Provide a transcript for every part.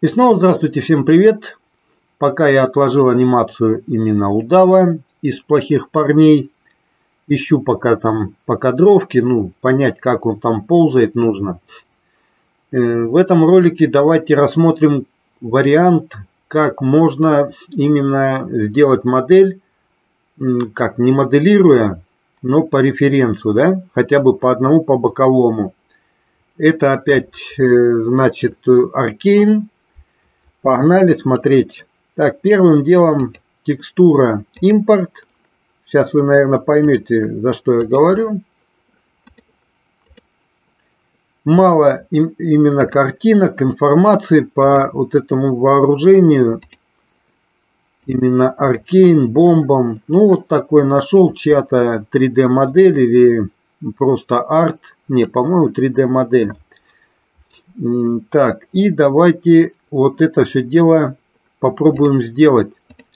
И снова здравствуйте, всем привет. Пока я отложил анимацию именно удава из плохих парней. Ищу пока там покадровки, понять, как он там ползает, нужно. В этом ролике давайте рассмотрим вариант, как можно именно сделать модель, как не моделируя, но по референсу, да, хотя бы по одному, по боковому. Это опять, значит, Arcane. Погнали смотреть. Так, первым делом текстура импорт. Сейчас вы, наверное, поймете, за что я говорю. Мало именно картинок, информации по вот этому вооружению. Именно Arcane, бомбам. Вот такой нашел чья-то 3D модель или просто арт. Не, по-моему, 3D модель. Так, и давайте вот это все дело попробуем сделать.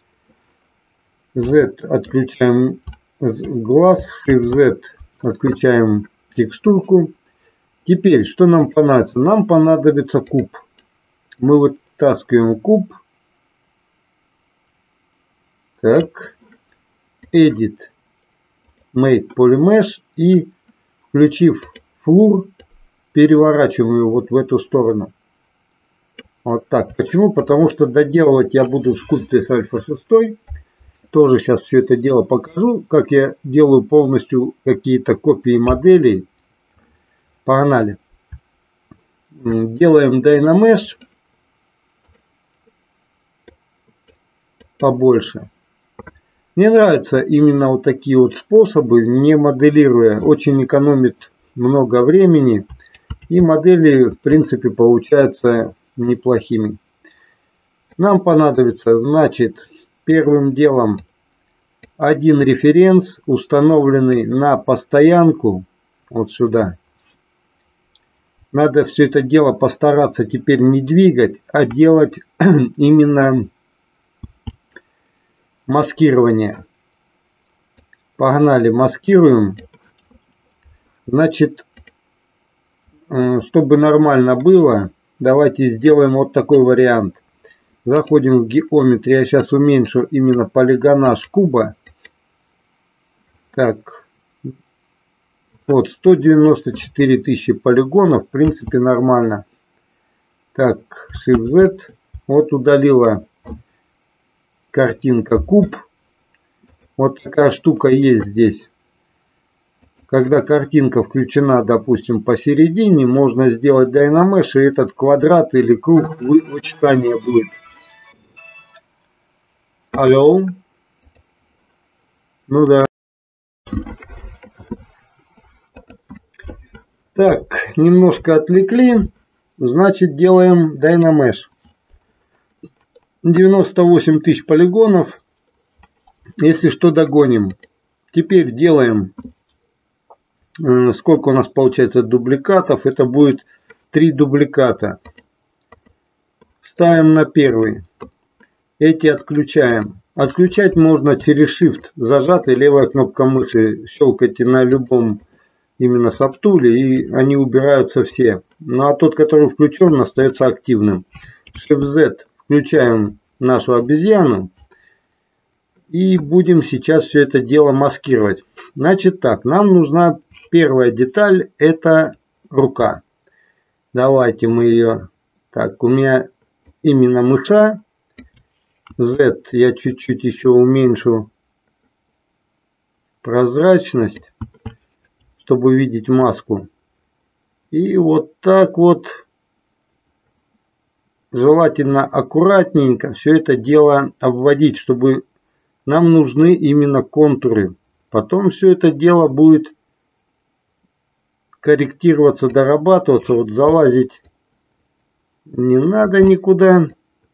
Z отключаем глаз, Shift Z отключаем текстурку. Теперь, что нам понадобится? Нам понадобится куб. Мы вытаскиваем куб. Так, Edit, Make Polymesh и, включив Floor, переворачиваем его вот в эту сторону. Вот так. Почему? Потому что доделывать я буду в Sculptris Alpha 6. Тоже сейчас все это дело покажу, как я делаю полностью какие-то копии моделей. Погнали. Делаем Dynamesh побольше. Мне нравятся именно вот такие вот способы, не моделируя. Очень экономит много времени. И модели, в принципе, получаются неплохими. Нам понадобится, значит, первым делом один референс, установленный на постоянку, вот сюда. Надо все это дело постараться теперь не двигать, а делать именно маскирование. Погнали, маскируем. Значит, чтобы нормально было, давайте сделаем вот такой вариант. Заходим в геометрию. Я сейчас уменьшу именно полигонаж куба. Так. Вот 194 тысячи полигонов. В принципе нормально. Так. Shift Z. Вот удалила картинка куб. Вот такая штука есть здесь. Когда картинка включена, допустим, посередине, можно сделать Dynamesh, и этот квадрат или круг вычитания будет. Алло. Ну да. Так, немножко отвлекли. Значит, делаем Dynamesh. 98 тысяч полигонов. Если что, догоним. Теперь делаем... Сколько у нас получается дубликатов? Это будет 3 дубликата. Ставим на первый. Эти отключаем. Отключать можно через Shift зажатый, левая кнопка мыши. Щелкайте на любом именно сабтуле, и они убираются все. Ну а тот, который включен, остается активным. Shift Z включаем нашу обезьяну. И будем сейчас все это дело маскировать. Значит так, нам нужна первая деталь, это рука. Давайте мы ее... Так, у меня именно мыша. Z я чуть-чуть еще уменьшу прозрачность, чтобы видеть маску. И вот так вот, желательно аккуратненько все это дело обводить, чтобы нам нужны именно контуры. Потом все это дело будет корректироваться, дорабатываться. Вот залазить не надо никуда.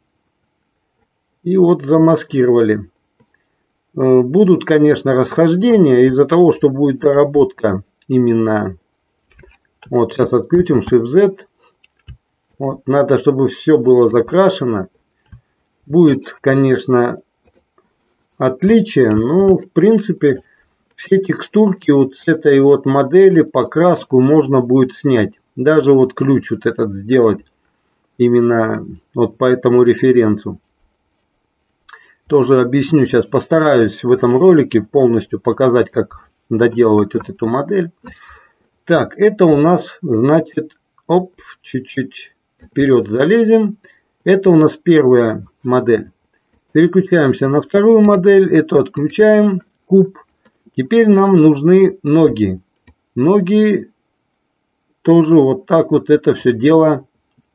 И вот замаскировали. Будут, конечно, расхождения из-за того, что будет доработка именно. Вот сейчас отключим Shift Z. Вот, надо, чтобы все было закрашено. Будет, конечно, отличие, но в принципе все текстурки вот с этой вот модели, покраску можно будет снять. Даже вот ключ вот этот сделать именно вот по этому референсу. Тоже объясню сейчас, постараюсь в этом ролике полностью показать, как доделывать вот эту модель. Так, это у нас, значит, оп, чуть-чуть вперед залезем. Это у нас первая модель. Переключаемся на вторую модель, эту отключаем, куб. Теперь нам нужны ноги. Ноги тоже вот так вот это все дело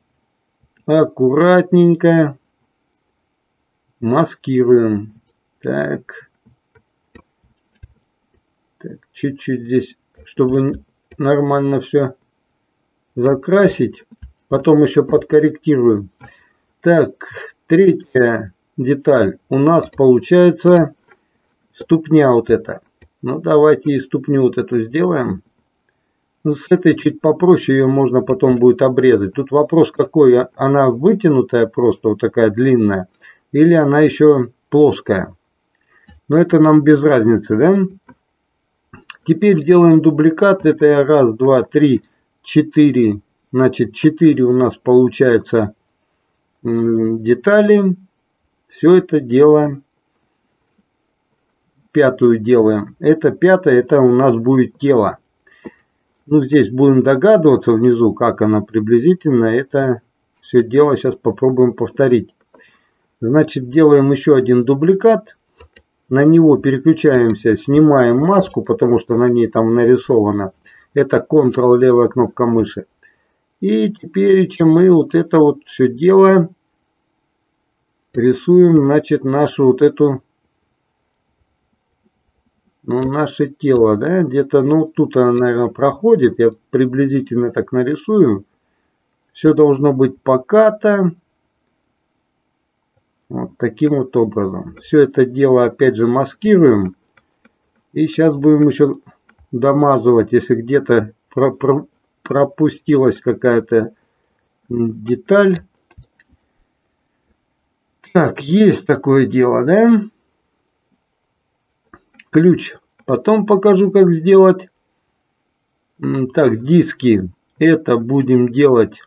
аккуратненько маскируем. Так, чуть-чуть здесь, чтобы нормально все закрасить. Потом еще подкорректируем. Так, третья деталь. У нас получается ступня вот эта. Ну, давайте и ступню вот эту сделаем. Ну, с этой чуть попроще, ее можно потом будет обрезать. Тут вопрос какой, она вытянутая просто, вот такая длинная, или она еще плоская. Но это нам без разницы, да? Теперь делаем дубликат. Это раз, два, три, четыре. Значит, 4 у нас получается детали. Все это дело, пятую делаем. Это пятая, это у нас будет тело. Ну, здесь будем догадываться внизу, как она приблизительно. Это все дело сейчас попробуем повторить. Значит, делаем еще один дубликат. На него переключаемся, снимаем маску, потому что на ней там нарисовано. Это Ctrl, левая кнопка мыши. И теперь мы вот это вот все дело рисуем, значит, нашу вот эту, ну, наше тело, да, где-то, ну, тут она, наверное, проходит. Я приблизительно так нарисую. Все должно быть покато. Вот таким вот образом. Все это дело опять же маскируем. И сейчас будем еще домазывать, если где-то пропустилась какая-то деталь. Так, есть такое дело, да? Ключ. Потом покажу, как сделать. Так, диски. Это будем делать.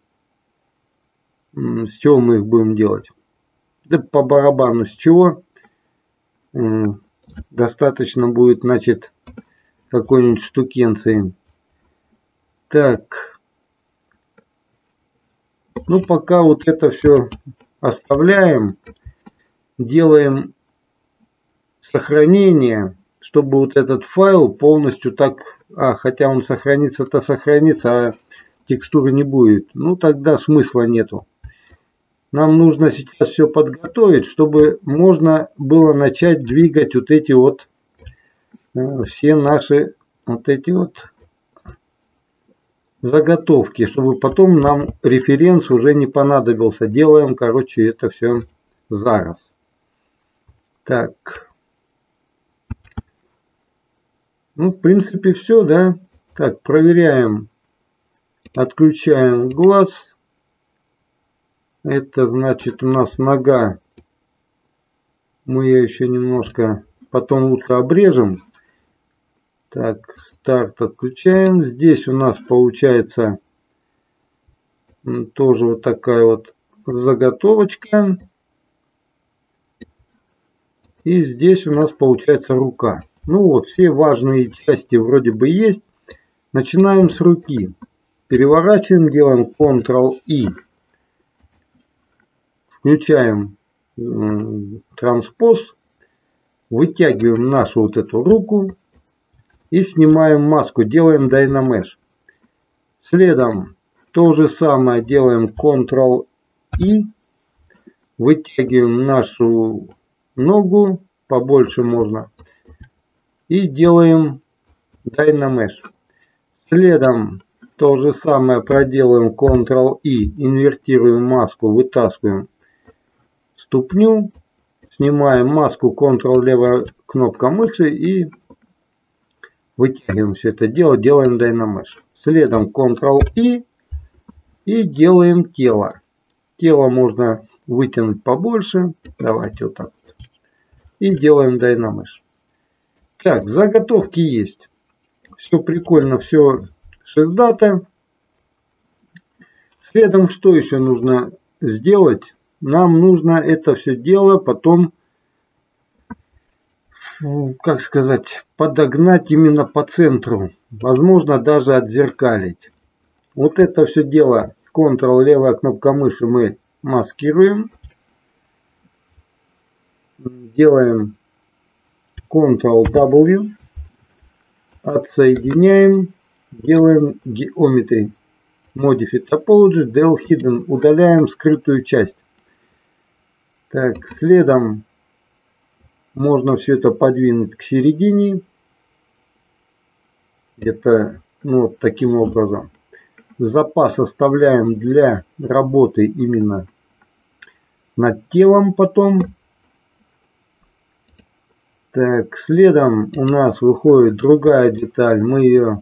С чего мы их будем делать? Да по барабану с чего. Достаточно будет, значит, какой-нибудь штукенции. Так. Ну, пока вот это все оставляем. Делаем сохранение, чтобы вот этот файл полностью так... хотя он сохранится-то сохранится, а текстуры не будет. Ну, тогда смысла нету. Нам нужно сейчас все подготовить, чтобы можно было начать двигать вот эти вот все наши вот эти вот заготовки, чтобы потом нам референс уже не понадобился. Делаем, короче, это все зараз. Так. Ну, в принципе, все, да. Так, проверяем. Отключаем глаз. Это значит у нас нога. Мы ее еще немножко потом лучше обрежем. Так, старт отключаем. Здесь у нас получается тоже вот такая вот заготовочка. И здесь у нас получается рука. Ну вот, все важные части вроде бы есть. Начинаем с руки. Переворачиваем, делаем Ctrl-I. Включаем транспоз. Вытягиваем нашу вот эту руку. И снимаем маску. Делаем Dynamesh. Следом то же самое делаем Ctrl-I. Вытягиваем нашу ногу. Побольше можно. И делаем Dynamesh. Следом то же самое проделаем Ctrl-I. Инвертируем маску. Вытаскиваем ступню. Снимаем маску. Ctrl левая кнопка мыши. И вытягиваем все это дело. Делаем Dynamesh. Следом Ctrl-I. И делаем тело. Тело можно вытянуть побольше. Давайте вот так. И делаем Dynamesh. Так, заготовки есть. Все прикольно, все шиздато. Следом что еще нужно сделать? Нам нужно это все дело потом, как сказать, подогнать именно по центру. Возможно, даже отзеркалить. Вот это все дело Ctrl, левая кнопка мыши, мы маскируем. Делаем Ctrl-W. Отсоединяем. Делаем Geometry. Modify Topology, Del Hidden. Удаляем скрытую часть. Так, следом можно все это подвинуть к середине. Где-то, ну, вот таким образом. Запас оставляем для работы именно над телом потом. Так, следом у нас выходит другая деталь. Мы ее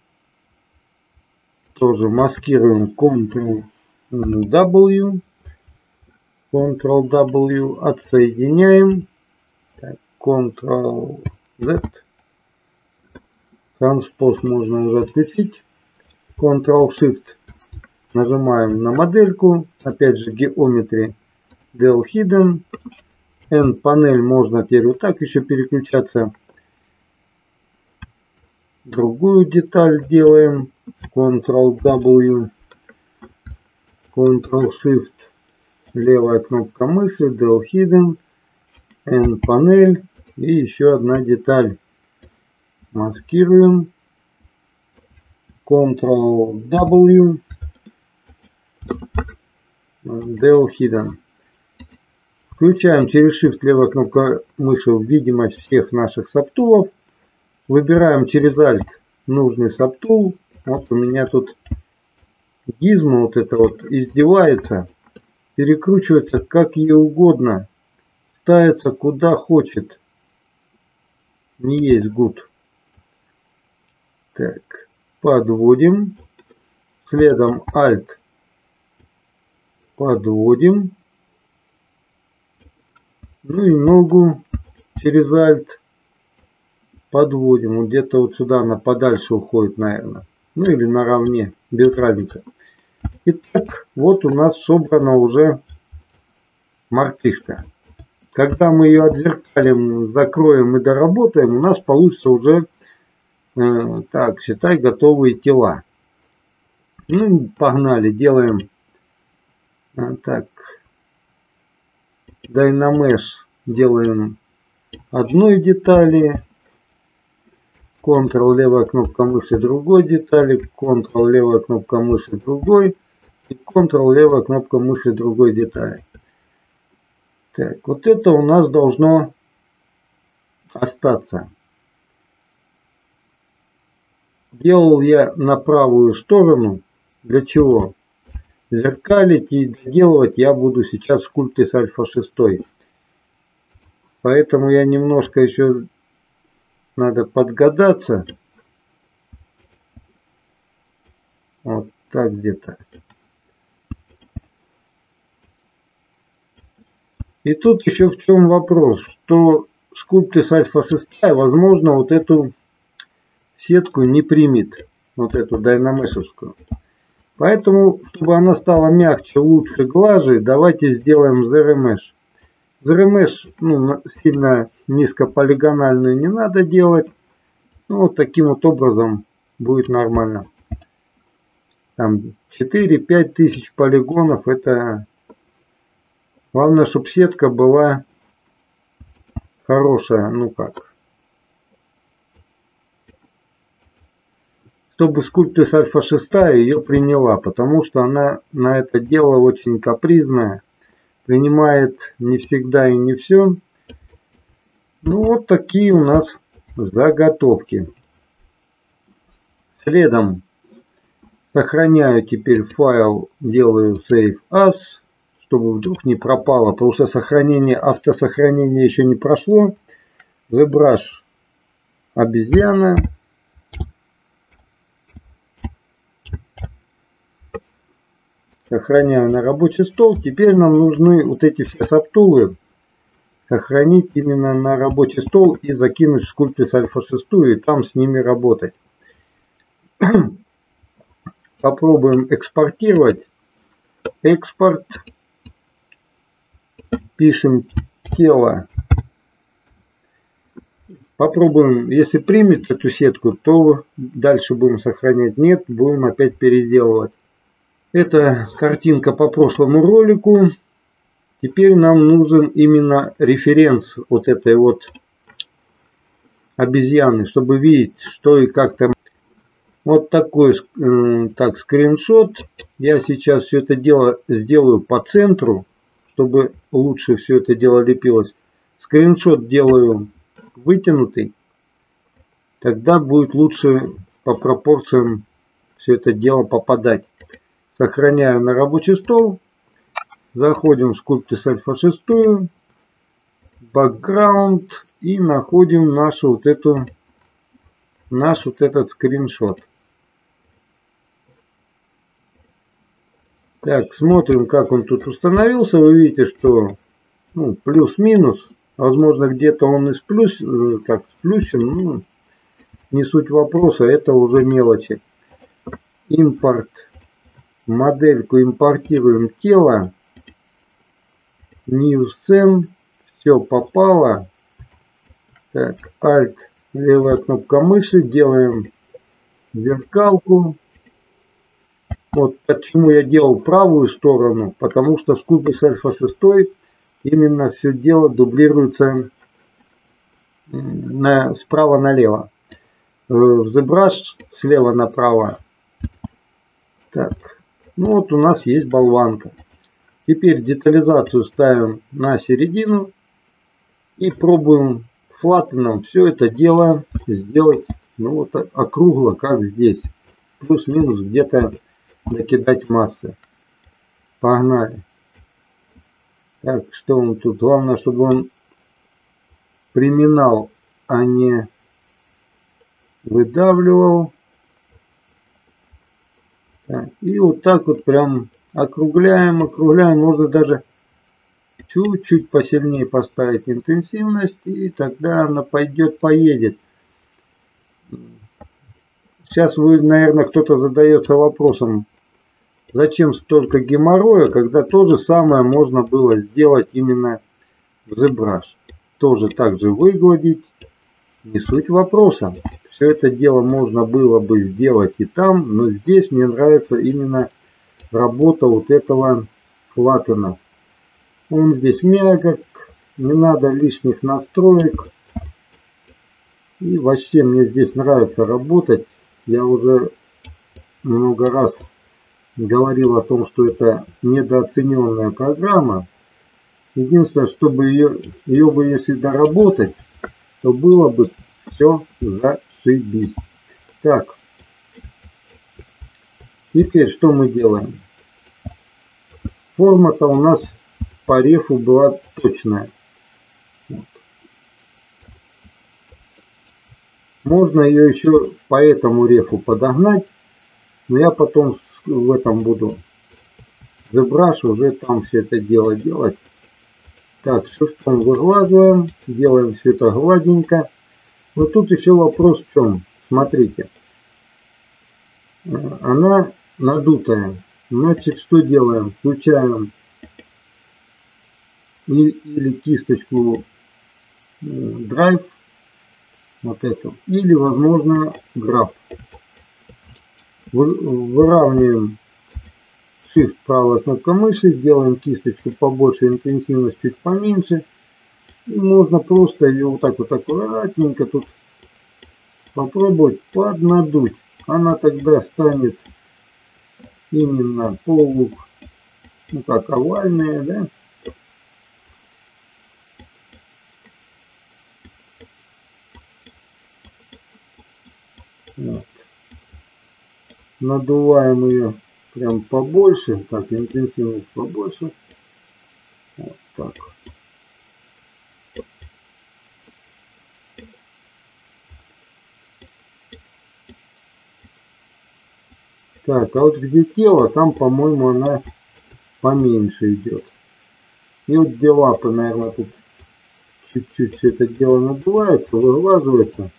тоже маскируем Ctrl-W. Ctrl-W. Отсоединяем. Так, Ctrl-Z. Транспоз можно уже отключить. Ctrl-Shift. Нажимаем на модельку. Опять же Geometry. Del Hidden. N-панель можно теперь вот так еще переключаться. Другую деталь делаем. Ctrl-W. Ctrl-Shift. Левая кнопка мыши. Del Hidden. N-панель. И еще одна деталь. Маскируем. Ctrl-W. Del Hidden. Включаем через Shift левая кнопка мыши видимость всех наших сабтулов. Выбираем через Alt нужный сабтул. Вот у меня тут гизма вот это вот издевается. Перекручивается как ей угодно. Ставится куда хочет. Не есть гуд. Так, подводим. Следом Alt. Подводим. Ну и ногу через Alt подводим. Вот где-то вот сюда она подальше уходит, наверное. Ну или наравне, без разницы. Итак, вот у нас собрана уже мартышка. Когда мы ее отзеркалим, закроем и доработаем, у нас получится уже, так, считай, готовые тела. Ну, погнали, делаем так. Dynamesh делаем одной детали. Ctrl левая кнопка мыши другой детали. Ctrl левая кнопка мыши другой. И Ctrl левая кнопка мыши другой детали. Так, вот это у нас должно остаться. Делал я на правую сторону. Для чего? Зеркалить и доделывать я буду сейчас в Sculptris Alpha 6. Поэтому я немножко еще надо подгадаться. Вот так где-то. И тут еще в чем вопрос, что Sculptris Alpha 6, возможно, вот эту сетку не примет. Вот эту дайнамешевскую. Поэтому, чтобы она стала мягче, лучше, глаже, давайте сделаем ZRemesh. ZRemesh, ну, сильно низкополигональную не надо делать. Ну, вот таким вот образом будет нормально. Там 4-5 тысяч полигонов. Это главное, чтобы сетка была хорошая. Ну как. Чтобы Sculptris Alpha 6 ее приняла, потому что она на это дело очень капризная, принимает не всегда и не все. Ну вот такие у нас заготовки. Следом сохраняю теперь файл, делаю Save As, чтобы вдруг не пропало, потому что автосохранение еще не прошло. ZBrush обезьяна. Сохраняю на рабочий стол. Теперь нам нужны вот эти все сабтулы сохранить именно на рабочий стол и закинуть в Sculptris Alpha 6 и там с ними работать. Попробуем экспортировать. экспорт. Пишем тело. Попробуем, если примет эту сетку, то дальше будем сохранять. Нет, будем опять переделывать. Это картинка по прошлому ролику. Теперь нам нужен именно референс вот этой вот обезьяны, чтобы видеть, что и как там. Вот такой скриншот. Я сейчас все это дело сделаю по центру, чтобы лучше все это дело лепилось. Скриншот делаю вытянутый. Тогда будет лучше по пропорциям все это дело попадать. Сохраняю на рабочий стол. Заходим в Sculptris Alpha 6. Background. И находим наш вот этот скриншот. Так, смотрим, как он тут установился. Вы видите, что плюс-минус. Возможно, где-то он из сплющен. Ну, не суть вопроса, это уже мелочи. Импорт. Модельку импортируем тело. New Scene. Все попало. Так, Alt, левая кнопка мыши. Делаем зеркалку. Вот почему я делал правую сторону. Потому что в Sculptris Alpha 6 именно все дело дублируется справа налево. В ZBrush слева направо. Так, ну вот у нас есть болванка. Теперь детализацию ставим на середину и пробуем флаттеном все это дело сделать вот округло, как здесь. Плюс-минус где-то накидать массы. Погнали. Так, что он тут? Главное, чтобы он приминал, а не выдавливал. Так, и вот так вот прям округляем. Можно даже чуть-чуть посильнее поставить интенсивность, и тогда она поедет. Сейчас вы, наверное, кто-то задается вопросом, зачем столько геморроя, когда то же самое можно было сделать именно в ZBrush. Тоже так же выгладить. Не суть вопроса. Все это дело можно было бы сделать и там, но здесь мне нравится именно работа вот этого флаттена. Он здесь мягок, не надо лишних настроек. И вообще мне здесь нравится работать. Я уже много раз говорил о том, что это недооцененная программа. Единственное, чтобы ее бы если доработать, то было бы все зашибись. Так, теперь что мы делаем? Форма-то у нас по рефу была точная. Вот. Можно ее еще по этому рефу подогнать, но я потом в этом буду ZBrush уже там все это дело делать. Так, шрифтом выглаживаем, делаем все это гладенько. Но тут еще вопрос в чем? Смотрите. Она надутая. Значит, что делаем? Включаем или кисточку Drive, вот эту, или, возможно, граф. Выравниваем Shift, правая кнопка мыши, сделаем кисточку побольше, интенсивность чуть поменьше. И можно просто ее вот так вот аккуратненько тут попробовать поднадуть. Она тогда станет именно как овальная, да? Вот. Надуваем ее прям побольше, так, интенсивность побольше. Вот так. Так, а вот где тело, там, по-моему, она поменьше идет. И вот где лапы, наверное, тут чуть-чуть все это дело надувается, выглаживается.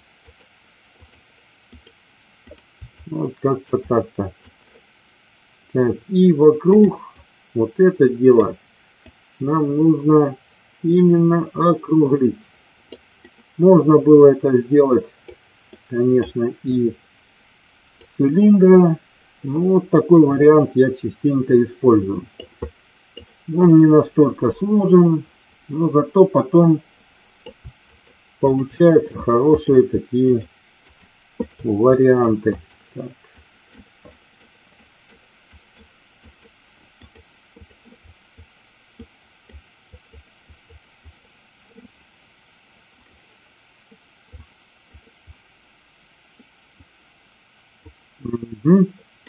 Вот как-то так-то. Так, и вокруг вот это дело нам нужно именно округлить. Можно было это сделать, конечно, и цилиндра, но вот такой вариант я частенько использую. Он не настолько сложен, но зато потом получаются хорошие такие варианты. Так. Угу.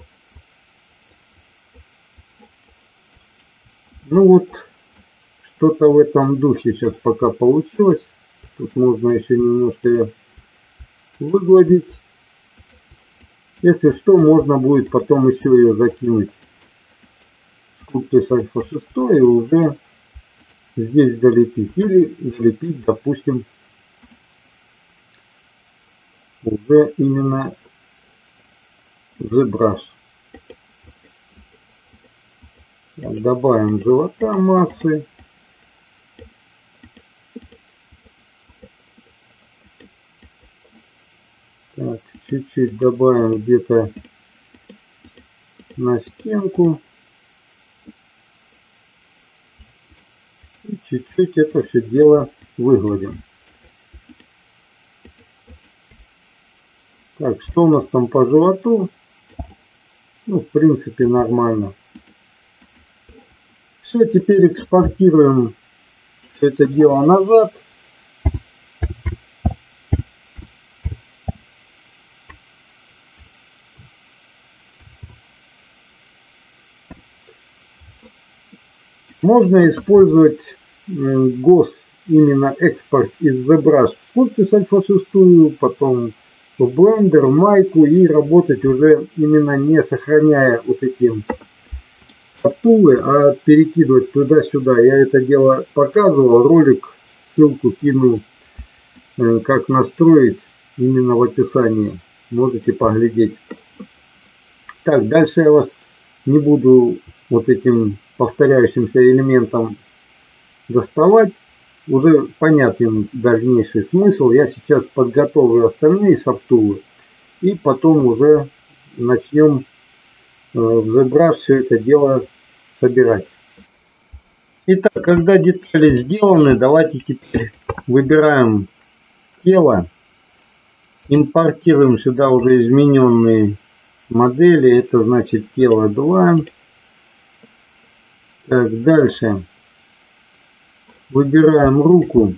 Ну вот, что-то в этом духе сейчас пока получилось. Тут можно еще немножко ее выгладить. Если что, можно будет потом еще ее закинуть в Sculptris Alpha 6 и уже здесь долепить. Или залепить, допустим, уже именно ZBrush. Добавим живота массы. Так, чуть-чуть добавим где-то на стенку. И чуть-чуть это все дело выгладим. Так, что у нас там по животу? Ну, в принципе, нормально. Все, теперь экспортируем все это дело назад. Можно использовать GOS, именно экспорт из ZBrush в Sculptris Alpha 6, потом в Blender, в майку и работать уже именно не сохраняя вот эти тулы, а перекидывать туда-сюда. Я это дело показывал, ролик, ссылку кину, как настроить именно в описании. Можете поглядеть. Так, дальше я вас не буду вот этим повторяющимся элементом доставать. Уже понятен дальнейший смысл. Я сейчас подготовлю остальные сабтулы и потом уже начнем в ZBrush все это дело собирать. Итак, когда детали сделаны, давайте теперь выбираем тело, импортируем сюда уже измененные модели. Это значит тело 2. Так, дальше выбираем руку,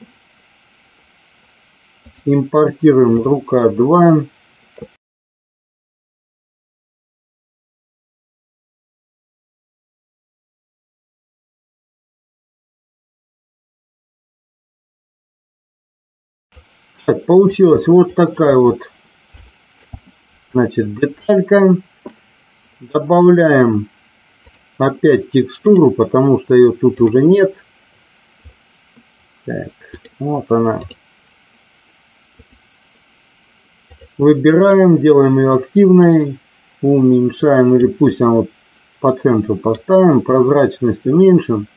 импортируем рука 2. Так, получилась вот такая вот, значит, деталька. Добавляем опять текстуру, потому что ее тут уже нет. Так, вот она. Выбираем, делаем ее активной, уменьшаем, или пусть она вот по центру поставим, прозрачность уменьшим.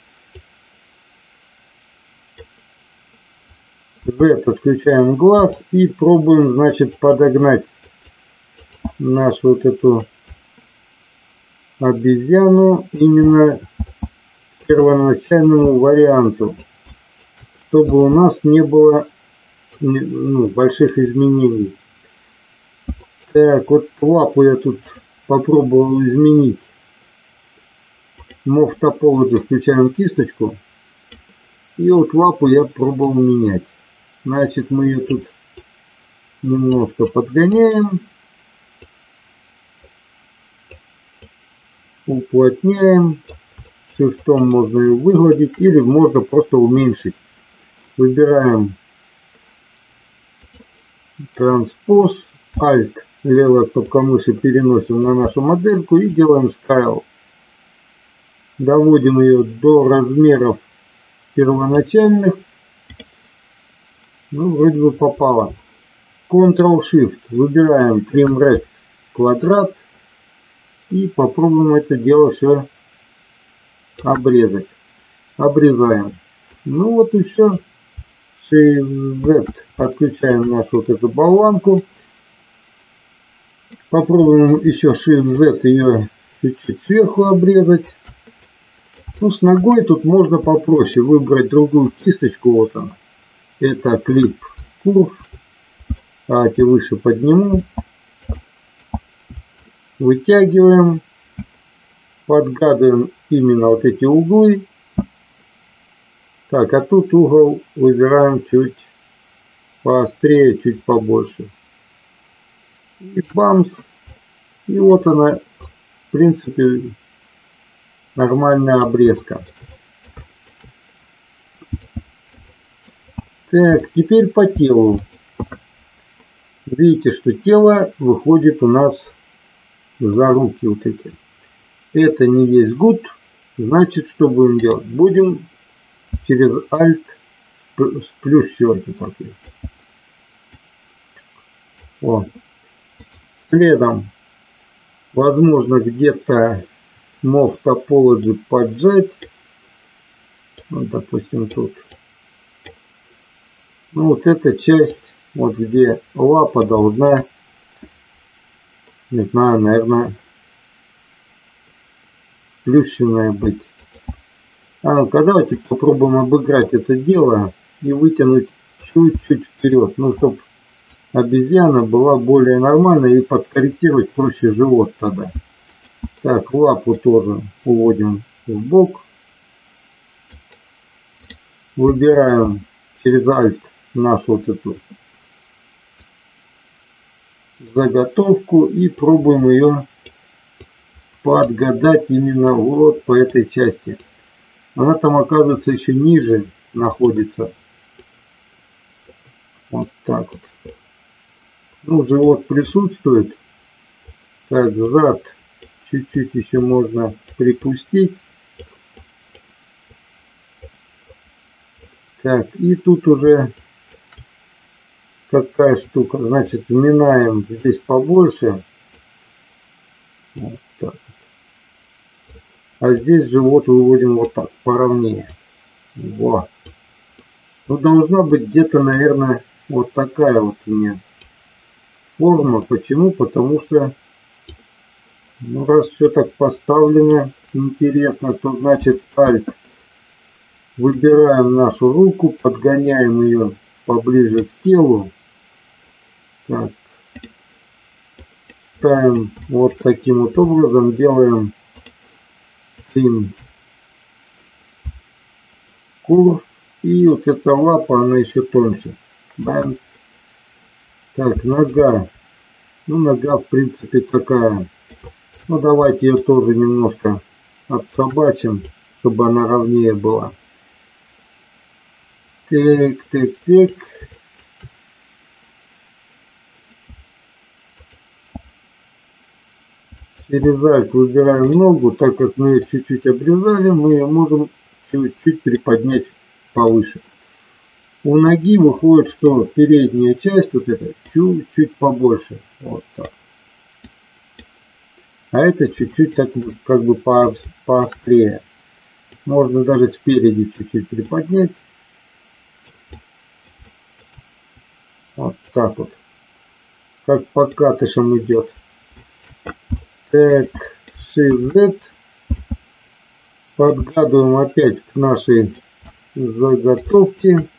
Z подключаем глаз и пробуем, значит, подогнать нашу вот эту обезьяну именно к первоначальному варианту, чтобы у нас не было больших изменений. Так, вот лапу я тут попробовал изменить. Move Topology, включаем кисточку. И вот лапу я пробовал менять. Значит, мы ее тут немножко подгоняем. Уплотняем. Шрифтом можно ее выгладить или можно просто уменьшить. Выбираем транспоз, Alt, левая кнопка мыши переносим на нашу модельку и делаем Scale. Доводим ее до размеров первоначальных. Ну, вроде бы попало. Ctrl-Shift. Выбираем Trim Rect квадрат. И попробуем это дело все обрезать. Обрезаем. Ну вот и все. Shift Z. Отключаем нашу вот эту болванку. Попробуем еще Shift Z ее чуть-чуть сверху обрезать. Ну, с ногой тут можно попроще выбрать другую кисточку. Вот она. Это Clip Curve. Давайте выше подниму. Вытягиваем. Подгадываем именно вот эти углы. Так, а тут угол выбираем чуть поострее, чуть побольше. И бамс. И вот она, в принципе, нормальная обрезка. Так, теперь по телу. Видите, что тело выходит у нас за руки вот эти. Это не есть good. Значит, что будем делать? Будем через Alt сплющивать вот так. О. Следом, возможно, где-то Move Topology поджать. Вот, допустим, тут. Ну, вот эта часть, вот где лапа должна, не знаю, наверное, сплющенная быть. А ну-ка, давайте попробуем обыграть это дело и вытянуть чуть-чуть вперед. Ну, чтобы обезьяна была более нормальной и подкорректировать проще живот тогда. Так, лапу тоже уводим в бок. Выбираем через Alt нашу вот эту заготовку и пробуем ее подгадать именно вот по этой части. Она там, оказывается, еще ниже находится. Вот так вот. Ну, живот присутствует. Так, зад чуть-чуть еще можно припустить. Так, и тут уже какая штука. Значит, вминаем здесь побольше. Вот так. А здесь живот выводим вот так, поровнее. Вот. Ну, должна быть где-то, наверное, вот такая вот у меня форма. Почему? Потому что, ну, раз все так поставлено интересно, то значит Alt. Выбираем нашу руку, подгоняем ее поближе к телу. Так. Ставим вот таким вот образом, делаем Thin Curve. И вот эта лапа, она еще тоньше. Бам. Так, нога. Ну, нога, в принципе, такая. Ну, давайте ее тоже немножко отсобачим, чтобы она ровнее была. Так, так, так. Через Alt выбираем ногу, так как мы ее чуть-чуть обрезали, мы ее можем чуть-чуть приподнять повыше. У ноги выходит, что передняя часть вот эта чуть-чуть побольше. Вот так. А это чуть-чуть так как бы поострее. Можно даже спереди чуть-чуть приподнять. Вот так вот. Как по катышам идет. Так, Shift Z. Подгадываем опять к нашей заготовке.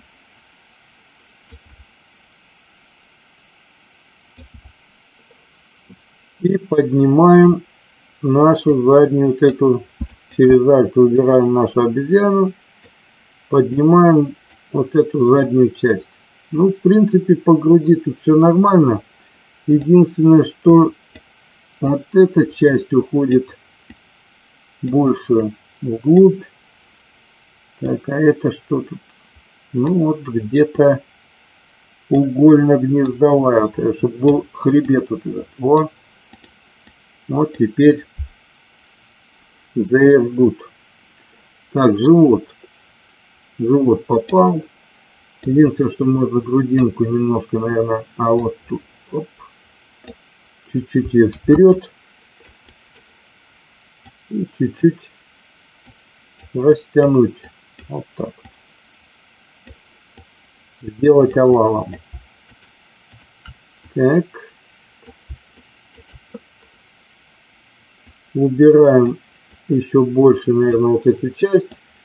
И поднимаем нашу заднюю вот эту, через Alt выбираем нашу обезьяну. Поднимаем вот эту заднюю часть. Ну, в принципе, по груди тут все нормально. Единственное, что вот эта часть уходит больше вглубь. Так, а это что тут? Ну, вот где-то угольно-гнездовая, вот, чтобы был хребет вот этот. Вот. Вот теперь ZF Good. Так, живот. Живот попал. Единственное, что можно грудинку немножко, наверное, а вот тут, оп, чуть-чуть ее вперед. И чуть-чуть растянуть. Вот так. Сделать овалом. Так. Убираем еще больше, наверное, вот эту часть.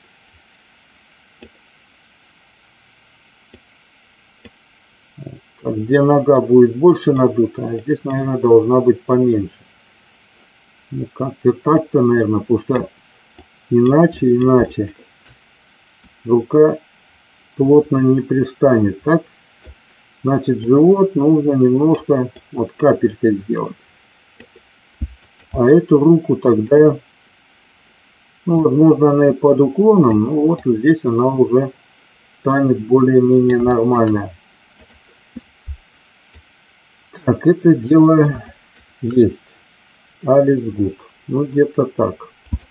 Где нога будет больше надута, а здесь, наверное, должна быть поменьше. Ну, как-то так-то, наверное, потому что иначе рука плотно не пристанет. Так, значит, живот нужно немножко, вот капелькой сделать. А эту руку тогда, ну, возможно, она и под уклоном, но вот здесь она уже станет более-менее нормальная. Так, это дело есть. Алекс Гуд. Ну, где-то так.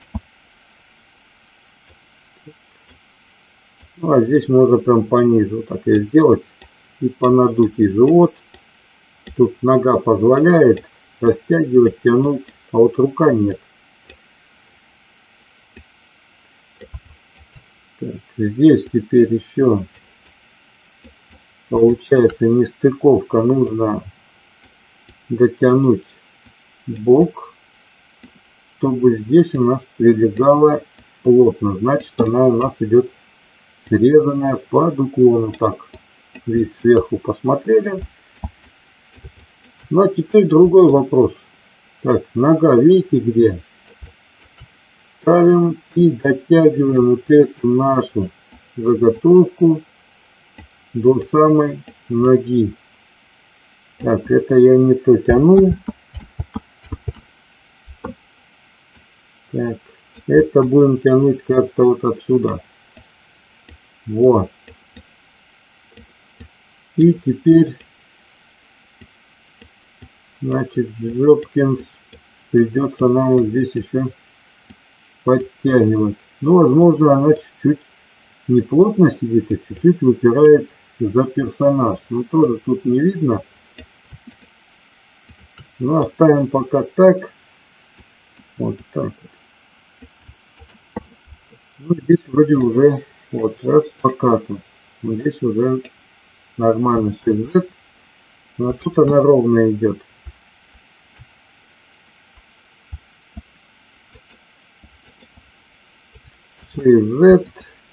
Ну, а здесь можно прям пониже вот так и сделать. И понадуть и живот. Тут нога позволяет растягивать, тянуть, а вот рука нет. Так, здесь теперь еще получается нестыковка. Нужно дотянуть бок, чтобы здесь у нас прилегала плотно. Значит, она у нас идет срезанная под уклоном. Так, вид сверху посмотрели. Ну а теперь другой вопрос. Так, нога, видите где? Ставим и дотягиваем вот эту нашу заготовку до самой ноги. Так, это я не то тяну. Так, это будем тянуть как-то вот отсюда. Вот. И теперь, значит, Жопкинс придется нам вот здесь еще подтягивать. Ну, возможно, она чуть-чуть не плотно сидит, а чуть-чуть выпирает за персонаж. Но тоже тут не видно. Ну, оставим пока так. Вот так вот. Ну, здесь вроде уже вот раз покатан. Вот здесь уже нормально все лежит. Но тут она ровно идет. Z.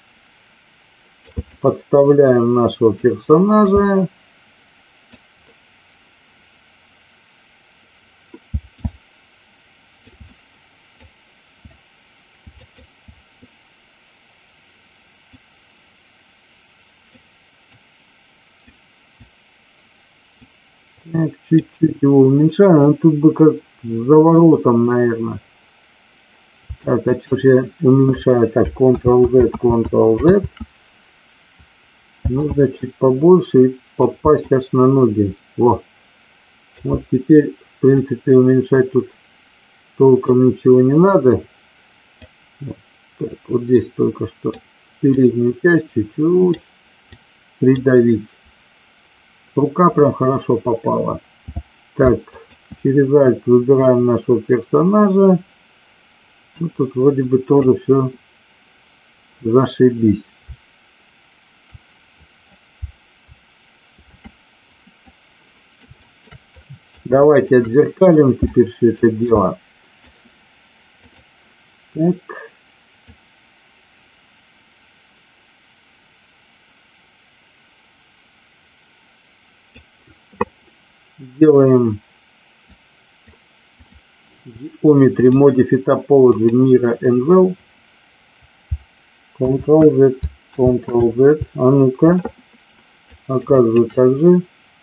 Подставляем нашего персонажа. Так, чуть-чуть его уменьшаем. Он тут бы как за воротом, наверное. Так, а что ж я уменьшаю? Так, Ctrl-Z, Ctrl-Z. Нужно чуть побольше и попасть аж на ноги. Во. Вот теперь, в принципе, уменьшать тут толком ничего не надо. Так, вот здесь только что переднюю часть чуть-чуть придавить. Рука прям хорошо попала. Так, через Alt выбираем нашего персонажа. Ну, тут вроде бы тоже все зашибись. Давайте отзеркалим теперь все это дело. Так. Делаем Geometry Modify Topology Mirror and Well. Ctrl-Z, Ctrl-Z. А ну-ка. Оказывается так же.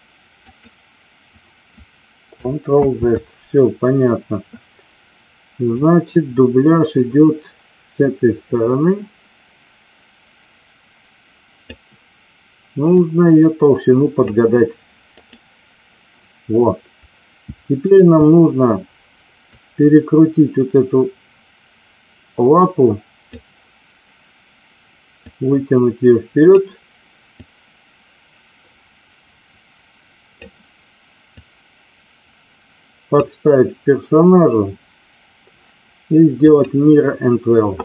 Ctrl-Z. Все, понятно. Значит, дубляж идет с этой стороны. Нужно ее толщину подгадать. Вот. Теперь нам нужно перекрутить вот эту лапу, вытянуть ее вперед. Подставить к персонажу. И сделать Mirror and Well.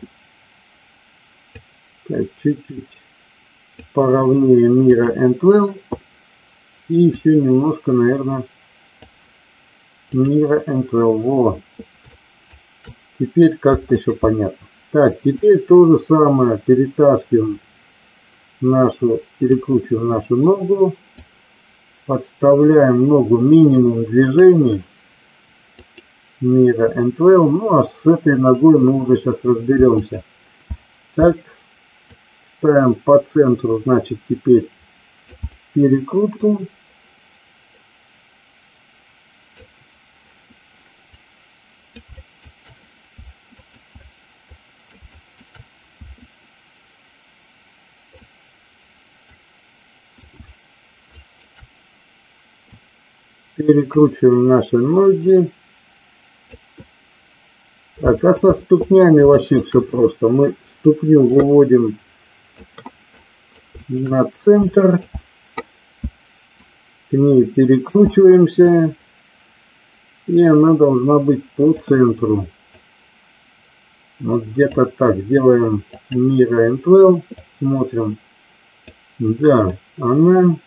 Так, чуть-чуть поровнее Mirror and Well. И еще немножко, наверное, Mirror and Well. Во. Теперь как-то еще понятно. Так, теперь то же самое. Перетаскиваем перекручиваем нашу ногу. Подставляем ногу минимум движений. Mirror and Well. Ну а с этой ногой мы уже сейчас разберемся. Так, ставим по центру, значит теперь перекрутку. Перекручиваем наши ноги. Так, а со ступнями вообще все просто. Мы ступню выводим на центр. К ней перекручиваемся. И она должна быть по центру. Вот где-то так. Делаем Mirror and Well. Смотрим. Да, она.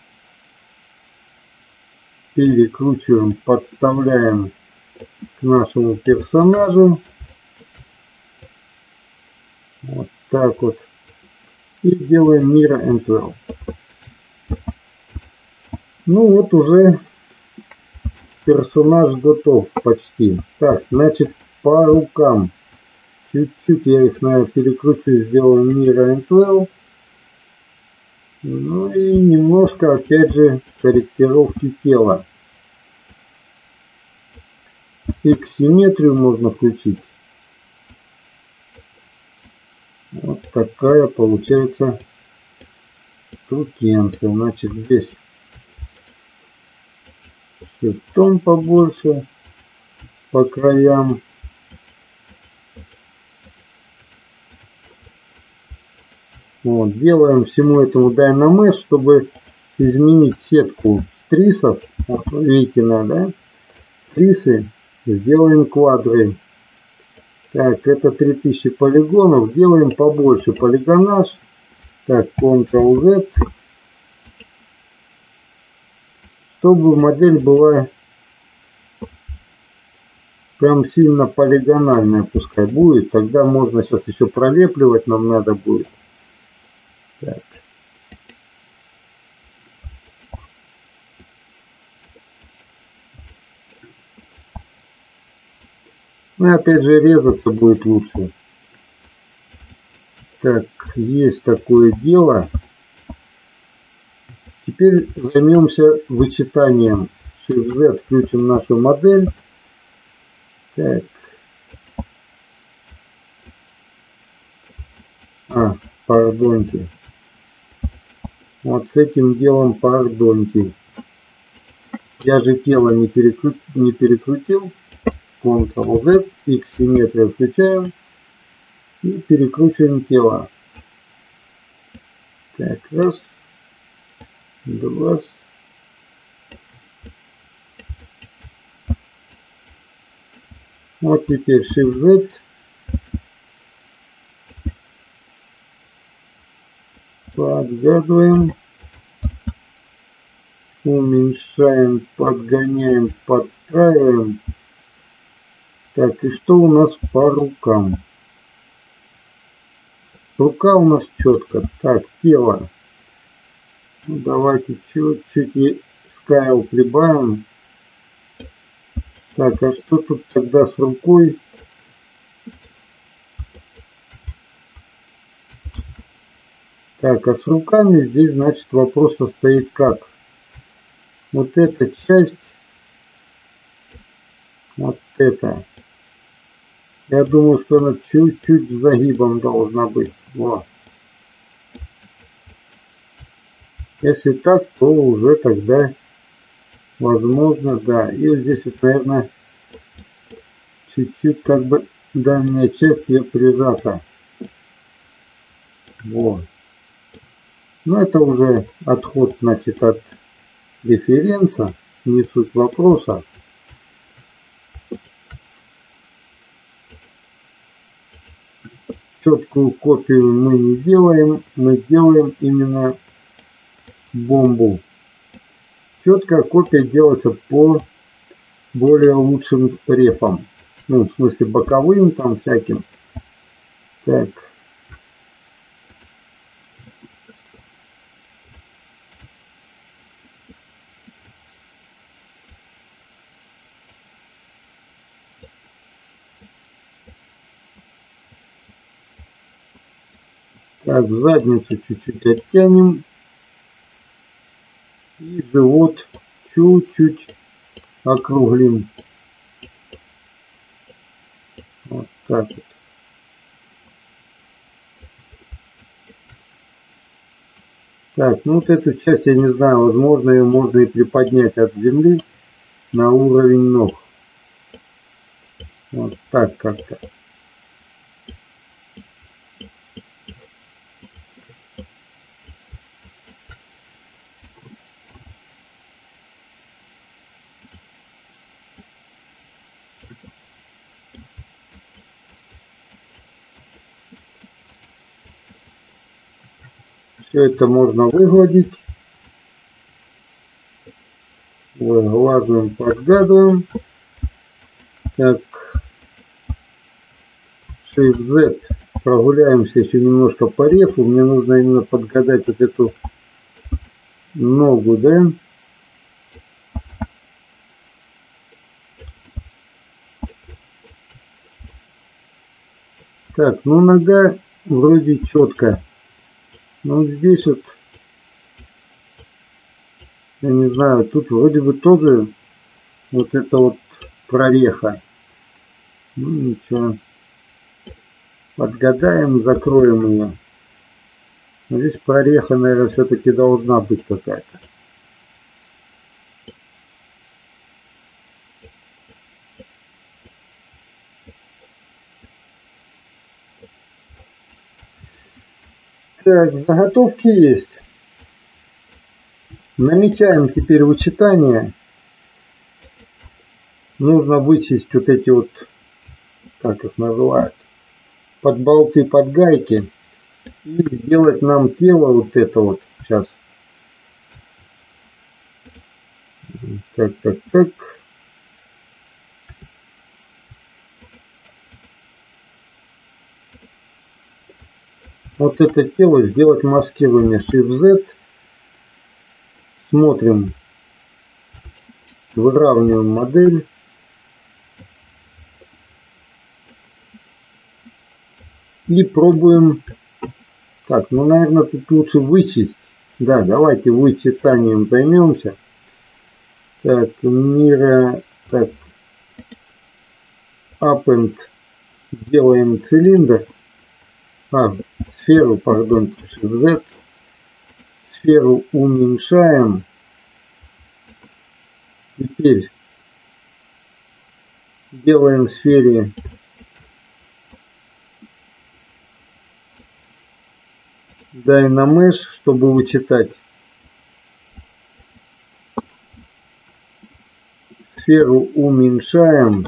Перекручиваем, подставляем к нашему персонажу. Вот так вот. И делаем Mirror and Well. Ну вот уже персонаж готов почти. Так, значит по рукам. Чуть-чуть я их, наверное, перекручиваю, сделаю Mirror and Well. Ну и немножко, опять же, корректировки тела. X-симметрию можно включить. Вот такая получается штукенция. Значит, здесь шрифтом побольше по краям. Вот, делаем всему этому Dynamess, чтобы изменить сетку стрисов. Вот, видите, да? Стрисы сделаем квадры. Так, это 3000 полигонов. Делаем побольше полигонаж. Так, Ctrl-Z. Чтобы модель была прям сильно полигональная, пускай будет. Тогда можно сейчас еще пролепливать, нам надо будет. Так. Ну и опять же резаться будет лучше. Так, есть такое дело. Теперь займемся вычитанием. Shift-Z, включим нашу модель. Так. Пардоньте. Вот с этим делом пардоньте. Я же тело не перекрутил. Ctrl-Z, X-симметрию включаем. И перекручиваем тело. Так, раз. Два. Вот теперь Shift-Z. Подгадываем. Уменьшаем, подгоняем, подстраиваем. Так, и что у нас по рукам? Рука у нас четко. Так, тело. Ну, давайте чуть-чуть скайл прибавим. Так, а что тут тогда с рукой? Так, а с руками здесь, значит, вопрос состоит как? Вот эта часть, вот это. Я думаю, что она чуть-чуть с загибом должна быть. Вот. Если так, то уже тогда возможно, да. И вот здесь вот, наверное, чуть-чуть как бы дальняя часть ее прижата. Вот. Но это уже отход, значит, от референса, не суть вопроса. четкую копию мы не делаем, мы делаем именно бомбу. Четкая копия делается по более лучшим рефам. Ну, в смысле боковым там всяким. Так. Так, задницу чуть-чуть оттянем. И живот чуть-чуть округлим. Вот так вот. Так, ну вот эту часть, я не знаю, возможно, ее можно и приподнять от земли на уровень ног. Вот так как-то. Все это можно выгладить. Выглаживаем, подгадываем. Так, Shift-Z. Прогуляемся еще немножко по рефу. Мне нужно именно подгадать вот эту ногу, да? Так, ну нога вроде четко. Но вот здесь вот, я не знаю, тут вроде бы тоже вот это вот прореха. Ну ничего. Подгадаем, закроем ее. Но здесь прореха, наверное, все-таки должна быть какая-то. Так, заготовки есть. Намечаем теперь вычитание. Нужно вычесть вот эти вот, как их называют, под болты, под гайки. И сделать нам тело вот это вот. Сейчас. Так. Вот это тело сделать маскирование. Shift-Z. Смотрим. Выравниваем модель. И пробуем. Так, ну, наверное, тут лучше вычесть. Да, давайте вычитанием займемся. Так, мира. Так. Append. Делаем цилиндр. Сферу, пардон, Z. Сферу уменьшаем. Теперь делаем в сфере Dynamesh, чтобы вычитать. Сферу уменьшаем.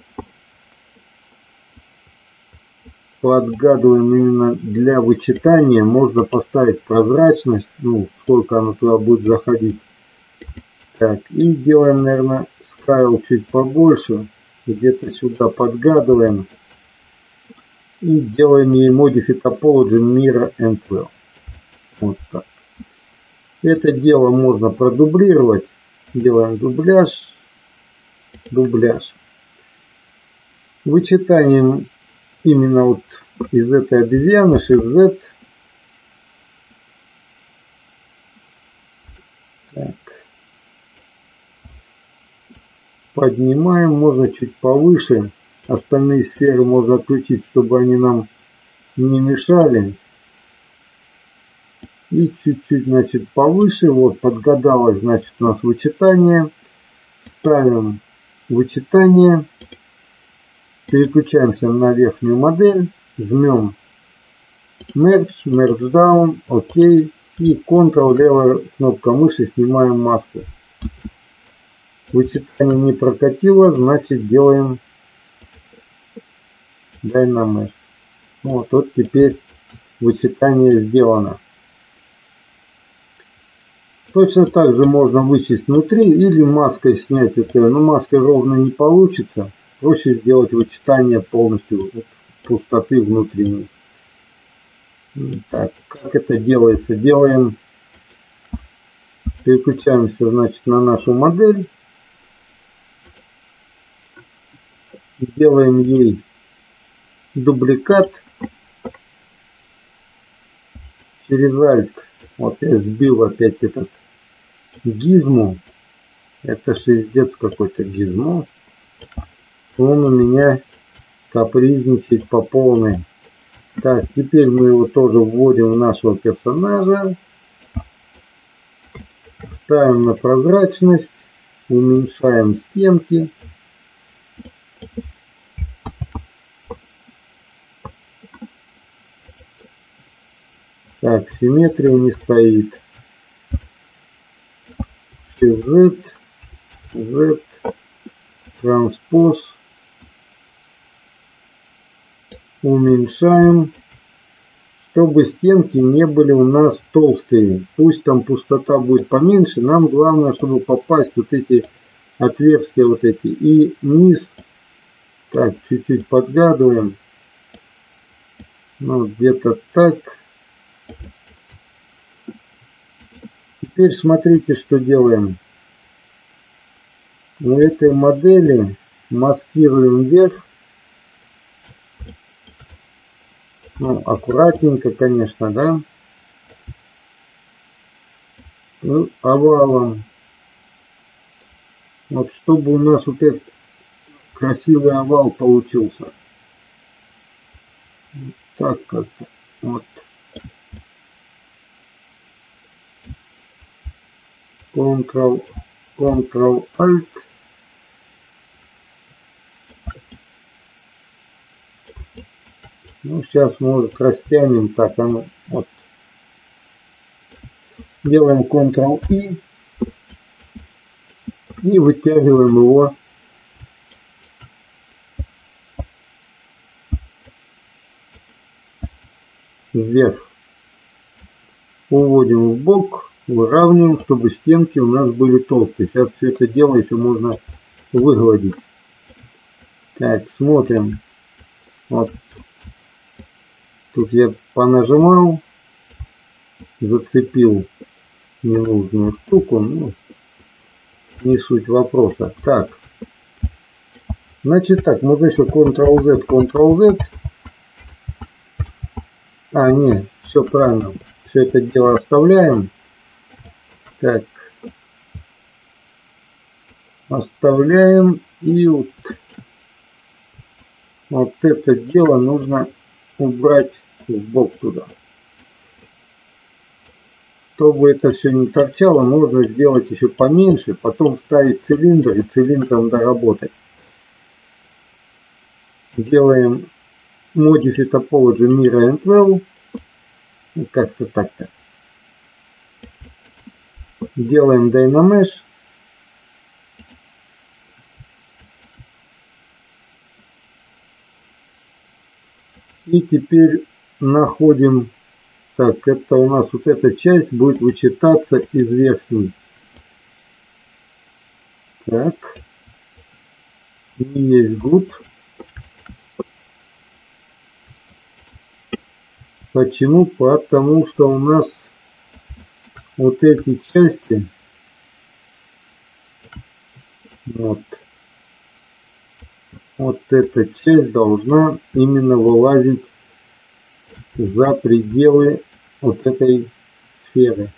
Подгадываем именно для вычитания. Можно поставить прозрачность. Ну, сколько она туда будет заходить. Так, и делаем, наверное, scale чуть побольше. Где-то сюда подгадываем. И делаем ей Modify Topology Mirror and Well. Вот так. Это дело можно продублировать. Делаем дубляж. Дубляж. Вычитанием именно вот из этой обезьяны Shift-Z. Так. Поднимаем, можно чуть повыше. Остальные сферы можно отключить, чтобы они нам не мешали. И чуть-чуть, значит, повыше. Вот, подгадалось, значит, у нас вычитание. Ставим вычитание. Переключаемся на верхнюю модель. Жмем Merge, Merge Down, ОК. И Ctrl, левая кнопка мыши, снимаем маску. Вычитание не прокатило, значит делаем Dynamesh. Вот теперь вычитание сделано. Точно так же можно вычесть внутри или маской снять это, но маской ровно не получится. Проще сделать вычитание полностью пустоты внутренней. Так, как это делается? Переключаемся, значит, на нашу модель. Делаем ей дубликат. Через Alt. Вот я сбил опять этот гизмо. Это шиздец какой-то гизмо. Он у меня капризничает по полной. Так, теперь мы его тоже вводим в нашего персонажа. Ставим на прозрачность. Уменьшаем стенки. Так, симметрия не стоит. Z, Z, транспоз. Уменьшаем, чтобы стенки не были у нас толстые. Пусть там пустота будет поменьше. Нам главное, чтобы попасть вот эти отверстия вот эти. И низ. Так, чуть-чуть подгадываем. Ну, где-то так. Теперь смотрите, что делаем. У этой модели маскируем вверх. Ну, аккуратненько, конечно, да. Ну, овалом. Вот чтобы у нас вот этот красивый овал получился. Так как-то. Вот. Ctrl-Alt. Ну, сейчас, может, растянем так. Оно, вот. Делаем Ctrl-I. И вытягиваем его вверх. Уводим в бок, выравниваем, чтобы стенки у нас были толстые. Сейчас все это дело еще можно выгладить. Так, смотрим. Вот. Тут я понажимал, зацепил ненужную штуку. Ну, не суть вопроса. Так. Значит так, можно еще Ctrl-Z, Ctrl-Z. А, нет, все правильно. Все это дело оставляем. Так. Оставляем. И вот это дело нужно убрать в бок туда. Чтобы это все не торчало, можно сделать еще поменьше, потом вставить цилиндр и цилиндром доработать. Делаем Modify Topology Mirror and Well. Как-то так-то. Делаем Dynamesh. И теперь находим. Так, это у нас вот эта часть будет вычитаться из верхней. Так. Не есть good. Почему? Потому что у нас вот эти части, вот эта часть должна именно вылазить за пределы вот этой сферы.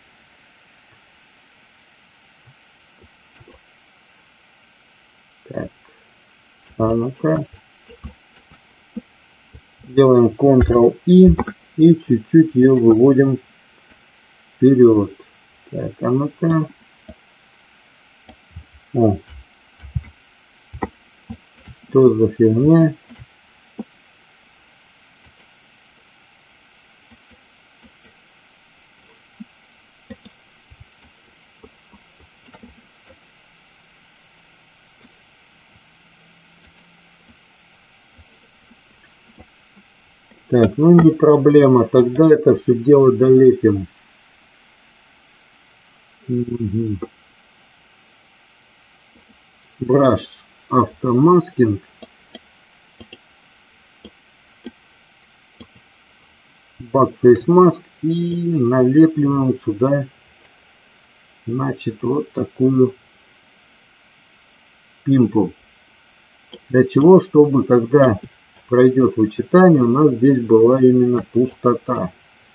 Так, а ну-ка. Делаем Ctrl-I и чуть-чуть ее выводим вперед. Так, а ну-ка. О, что за фигня? Так, ну не проблема, тогда это все дело долепим. Угу. Brush автомаскинг. Backface mask и налепливаем сюда, значит, вот такую пимпл. Для чего? Чтобы когда пройдет вычитание, у нас здесь была именно пустота.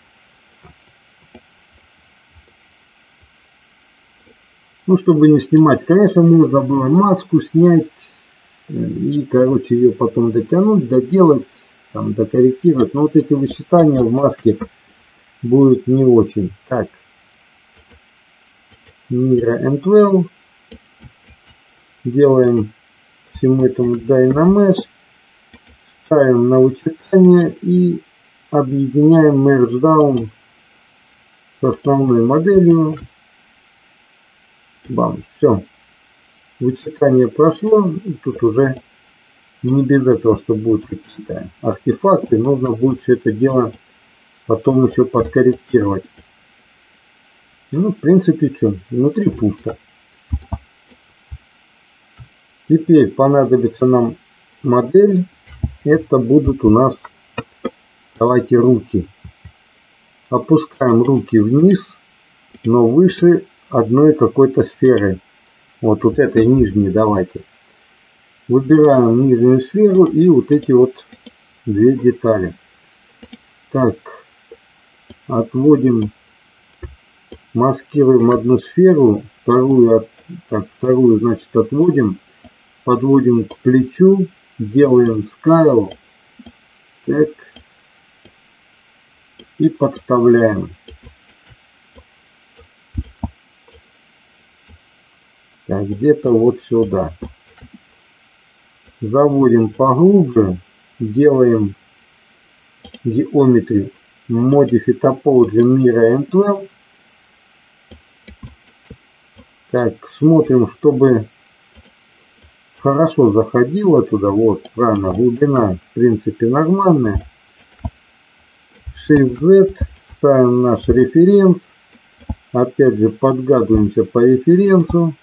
Ну, чтобы не снимать, конечно, можно было маску снять и, короче, ее потом дотянуть, доделать, там, докорректировать. Но вот эти вычитания в маске будут не очень. Так, Mira and Well. Делаем всему этому Dynamesh. Ставим на вычитание и объединяем Merge Down с основной моделью. Бам, все. Вычитание прошло. И тут уже не без этого, что будет какие-то артефакты. Нужно будет все это дело потом еще подкорректировать. Ну, в принципе, что? Внутри пусто. Теперь понадобится нам модель. Это будут у нас, давайте, руки. Опускаем руки вниз, но выше одной какой-то сферы. Вот этой нижней давайте. Выбираем нижнюю сферу и вот эти вот две детали. Так, отводим, маскируем одну сферу, вторую, значит, отводим, подводим к плечу, делаем scale, так, и подставляем. Так, где-то вот сюда. Заводим поглубже, делаем geometry, modify topology Mira and Well. Так, смотрим, чтобы хорошо заходило туда. Вот, правильно, глубина, в принципе, нормальная. Shift Z, ставим наш референс. Опять же, подгадываемся по референсу.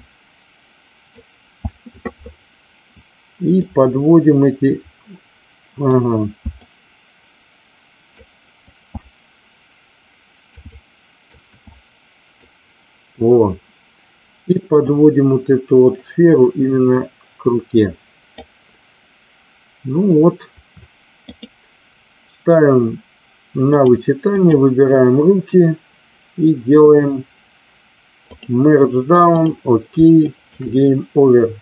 И подводим эти... Ага. Вот. И подводим вот эту вот сферу именно к руке. Ну вот. Ставим на вычитание, выбираем руки и делаем Merge Down, OK, Game Over.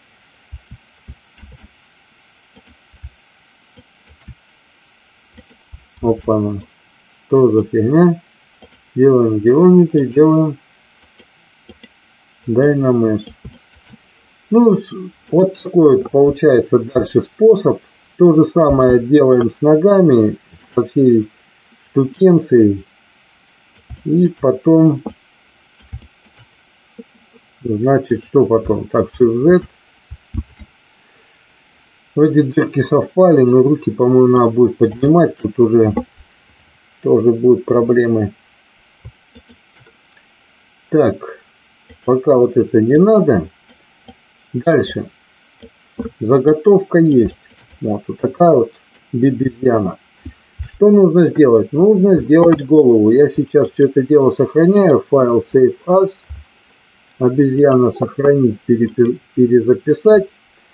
Опа, что за фигня? Делаем Geometry, делаем Dynamesh. Ну, вот такой вот получается дальше способ. То же самое делаем с ногами, со всей штукенцией. И потом, значит, что потом? Так, Shift Z. Вроде дырки совпали, но руки, по-моему, надо будет поднимать. Тут уже тоже будут проблемы. Так, пока вот это не надо. Дальше. Заготовка есть. Вот такая вот бибизяна. Что нужно сделать? Нужно сделать голову. Я сейчас все это дело сохраняю. Файл Save As. Обезьяна сохранить, перезаписать.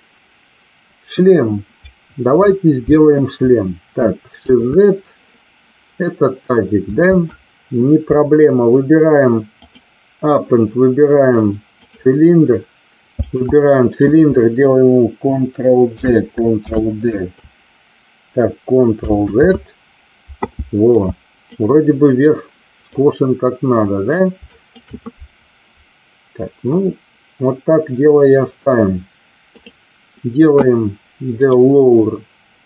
Шлем. Давайте сделаем шлем. Так, Shift Z. Это тазик, да? Не проблема. Выбираем Append, выбираем цилиндр. Выбираем цилиндр, делаем ему Ctrl-D, Ctrl-D. Так, Ctrl-Z. Вот. Вроде бы верх скошен как надо, да? Так, ну, вот так дело и оставим. Делаем Delower.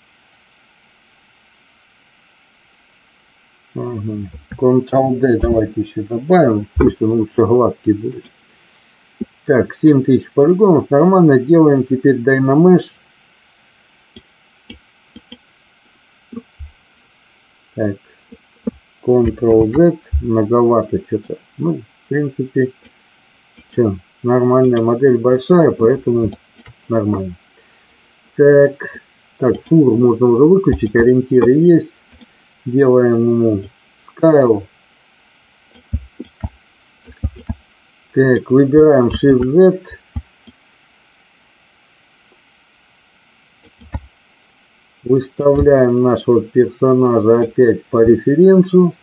Ага. Ctrl-D давайте еще добавим. Пусть он лучше гладкий будет. Так, 7000 полигонов. Нормально. Делаем теперь Dynamesh. Так, Ctrl-Z, многовато что-то. Ну, в принципе, все, нормальная модель, большая, поэтому нормально. Так, фур можно уже выключить, ориентиры есть. Делаем ему Scale. Так, выбираем Shift-Z. Выставляем нашего персонажа опять по референсу.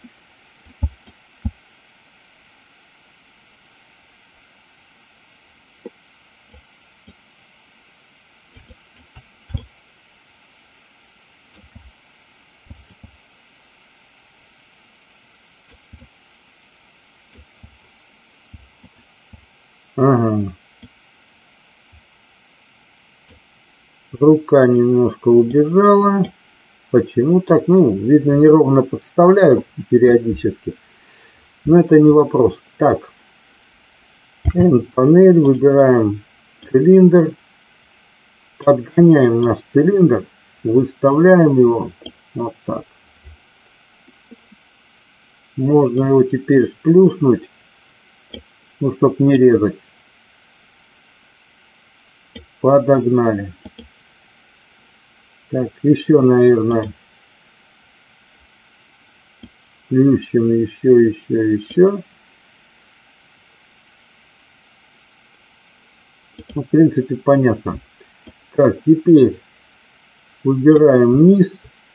Ага. Рука немножко убежала. Почему так? Ну, видно, неровно подставляю периодически. Но это не вопрос. Так. Панель. Выбираем цилиндр. Подгоняем наш цилиндр. Выставляем его вот так. Можно его теперь сплюснуть. Ну, чтобы не резать. Подогнали. Так, еще, наверное, плющим еще. Ну, в принципе, понятно. Так, теперь выбираем низ.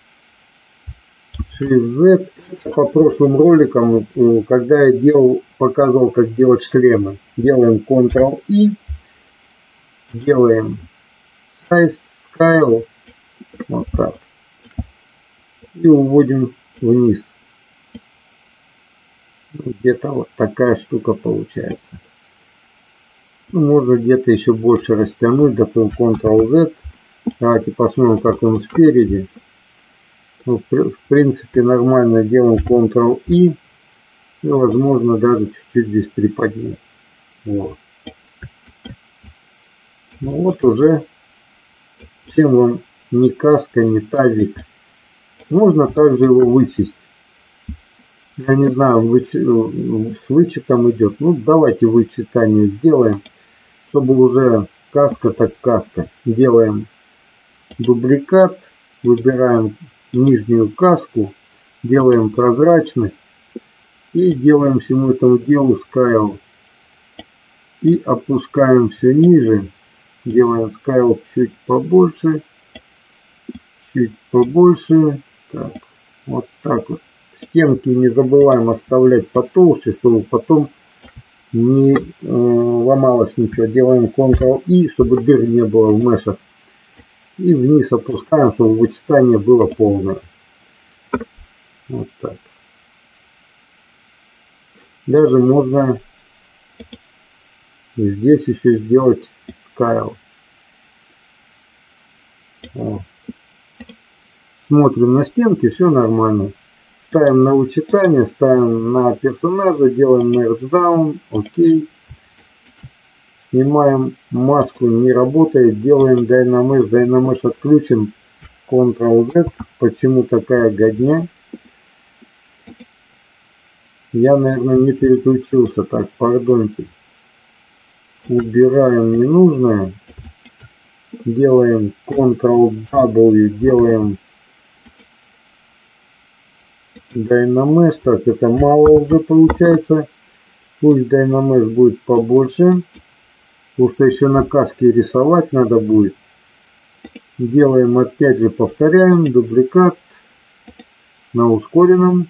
Shift-Z. По прошлым роликам, когда я показывал, как делать шлемы. Делаем Ctrl-I. Делаем Size, Scale. Вот так. И уводим вниз. Где-то вот такая штука получается. Ну, можно где-то еще больше растянуть. Допустим, Ctrl-Z. Давайте посмотрим, как он спереди. Ну, в принципе, нормально. Делаем Ctrl-I. И, возможно, даже чуть-чуть здесь приподнять. Вот. Ну вот уже. Чем вам не каска, не тазик. Можно также его вычесть. Я не знаю, с вычетом идет. Ну, давайте вычитание сделаем. Чтобы уже каска так каска. Делаем дубликат. Выбираем нижнюю каску. Делаем прозрачность. И делаем всему этому делу Scale. И опускаем все ниже. Делаем Scale чуть побольше. Чуть побольше. Так, вот так вот. Стенки не забываем оставлять потолще, чтобы потом не ломалось ничего. Делаем Ctrl-I, чтобы дыр не было в мешах. И вниз опускаем, чтобы вычитание было полное. Вот так. Даже можно здесь еще сделать Scale. Вот. Смотрим на стенки, все нормально. Ставим на вычитание, ставим на персонажа, делаем Merge Down, окей. Снимаем маску, не работает, делаем Dynamesh. Dynamesh отключим, Ctrl-Z. Почему такая годня? Я, наверное, не переключился. Так, пардоньте. Убираем ненужное. Делаем Ctrl-W, делаем Dynamesh. Так, это мало уже получается. Пусть Dynamesh будет побольше. Потому что еще на каске рисовать надо будет. Делаем, опять же повторяем, дубликат на ускоренном.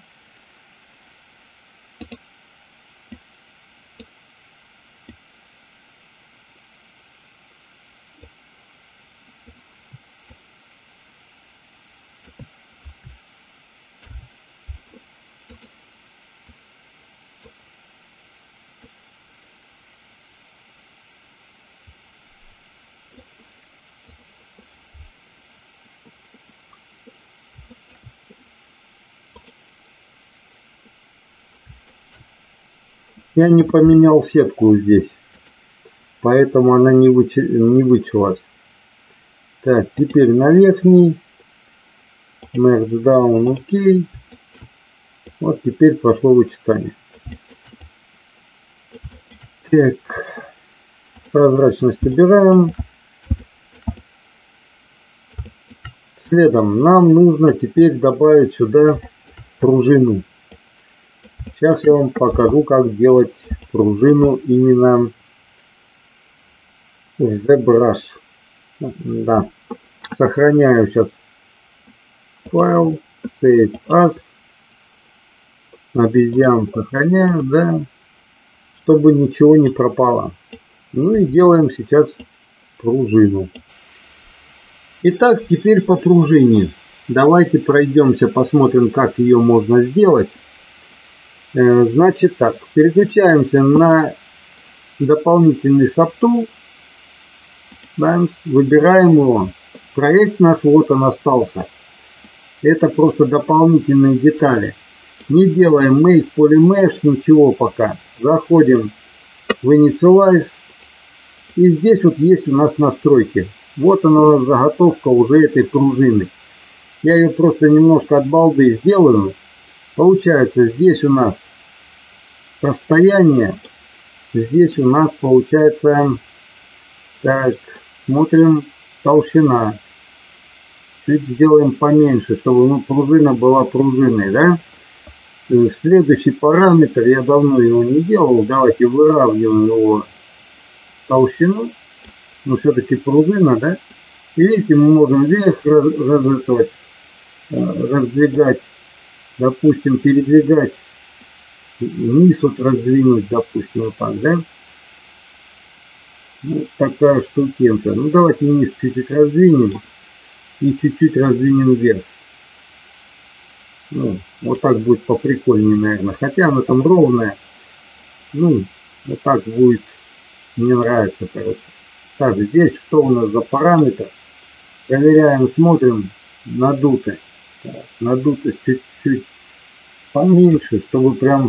Я не поменял сетку здесь, поэтому она не вычилась. Так, теперь на верхний. Merge Down, окей. Вот теперь прошло вычитание. Так, прозрачность убираем. Следом нам нужно теперь добавить сюда пружину. Сейчас я вам покажу, как делать пружину именно в ZBrush. Да. Сохраняю сейчас файл, Save As. Обезьян сохраняю, да, чтобы ничего не пропало. Ну и делаем сейчас пружину. Итак, теперь по пружине. Давайте пройдемся, посмотрим, как ее можно сделать. Значит так, переключаемся на дополнительный Subtool. Да, выбираем его. Проект наш вот он остался. Это просто дополнительные детали. Не делаем Make Polymesh, ничего пока. Заходим в Initialize. И здесь вот есть у нас настройки. Вот она заготовка уже этой пружины. Я ее просто немножко от балды сделаю. Получается, здесь у нас расстояние. Здесь у нас получается, так, смотрим, толщина. Чуть сделаем поменьше, чтобы пружина была пружиной, да? Следующий параметр, я давно его не делал, давайте выравниваем его толщину. Но все-таки пружина, да? И видите, мы можем вверх раздвигать, допустим, передвигать, вниз вот раздвинуть, допустим, вот так, да? Вот такая штукенция. Ну давайте вниз чуть-чуть раздвинем и чуть-чуть раздвинем вверх. Ну, вот так будет поприкольнее, наверное. Хотя она там ровная. Ну, вот так будет. Мне нравится, короче. Так, здесь что у нас за параметр? Проверяем, смотрим. Надутость. Надутость чуть-чуть поменьше, чтобы прям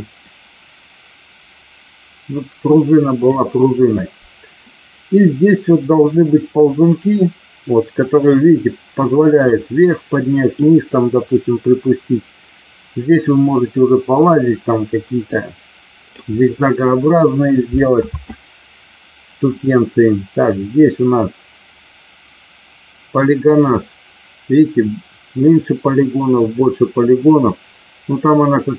вот пружина была пружиной. И здесь вот должны быть ползунки, вот, которые, видите, позволяют вверх поднять, вниз, там, допустим, припустить. Здесь вы можете уже полазить, там какие-то зигзагообразные сделать штукенции. Так, здесь у нас полигонаж. Видите, меньше полигонов, больше полигонов. Ну там она как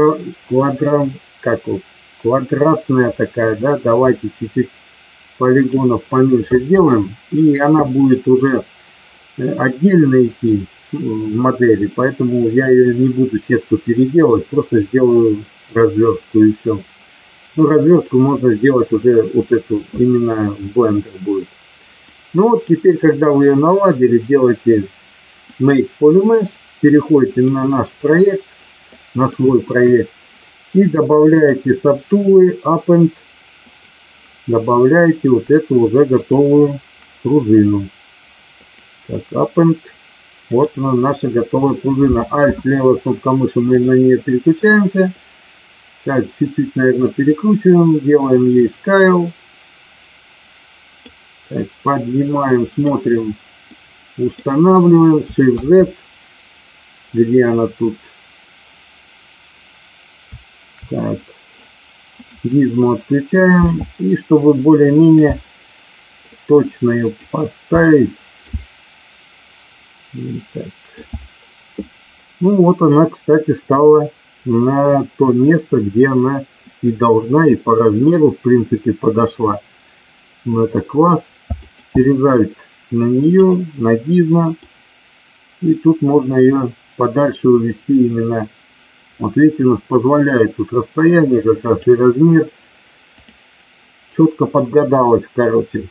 квадратная такая, да. Давайте чуть-чуть полигонов поменьше сделаем. И она будет уже отдельно идти в модели. Поэтому я ее не буду сетку переделывать. Просто сделаю разверстку и все. Ну, разверстку можно сделать уже вот эту именно в Blender будет. Ну вот теперь, когда вы ее наладили, делаете Make Polymesh, переходите на наш проект, на свой проект и добавляете Subtool, Append, добавляете вот эту уже готовую пружину. Так, Append, вот она наша готовая пружина. Alt, левая кнопка мыши, мы на нее переключаемся. Так, чуть-чуть, наверное, перекручиваем, делаем ей Scale. Так, поднимаем, смотрим, устанавливаем, Shift-Z, где она тут. Так, гизму отключаем. И чтобы более-менее точно ее поставить. Так. Ну вот она, кстати, стала на то место, где она и должна, и по размеру, в принципе, подошла. Ну это класс. Перезавить на нее, на гизмо. И тут можно ее подальше увести именно. Вот видите, у нас позволяет тут расстояние, как раз и размер. Четко подгадалось, короче.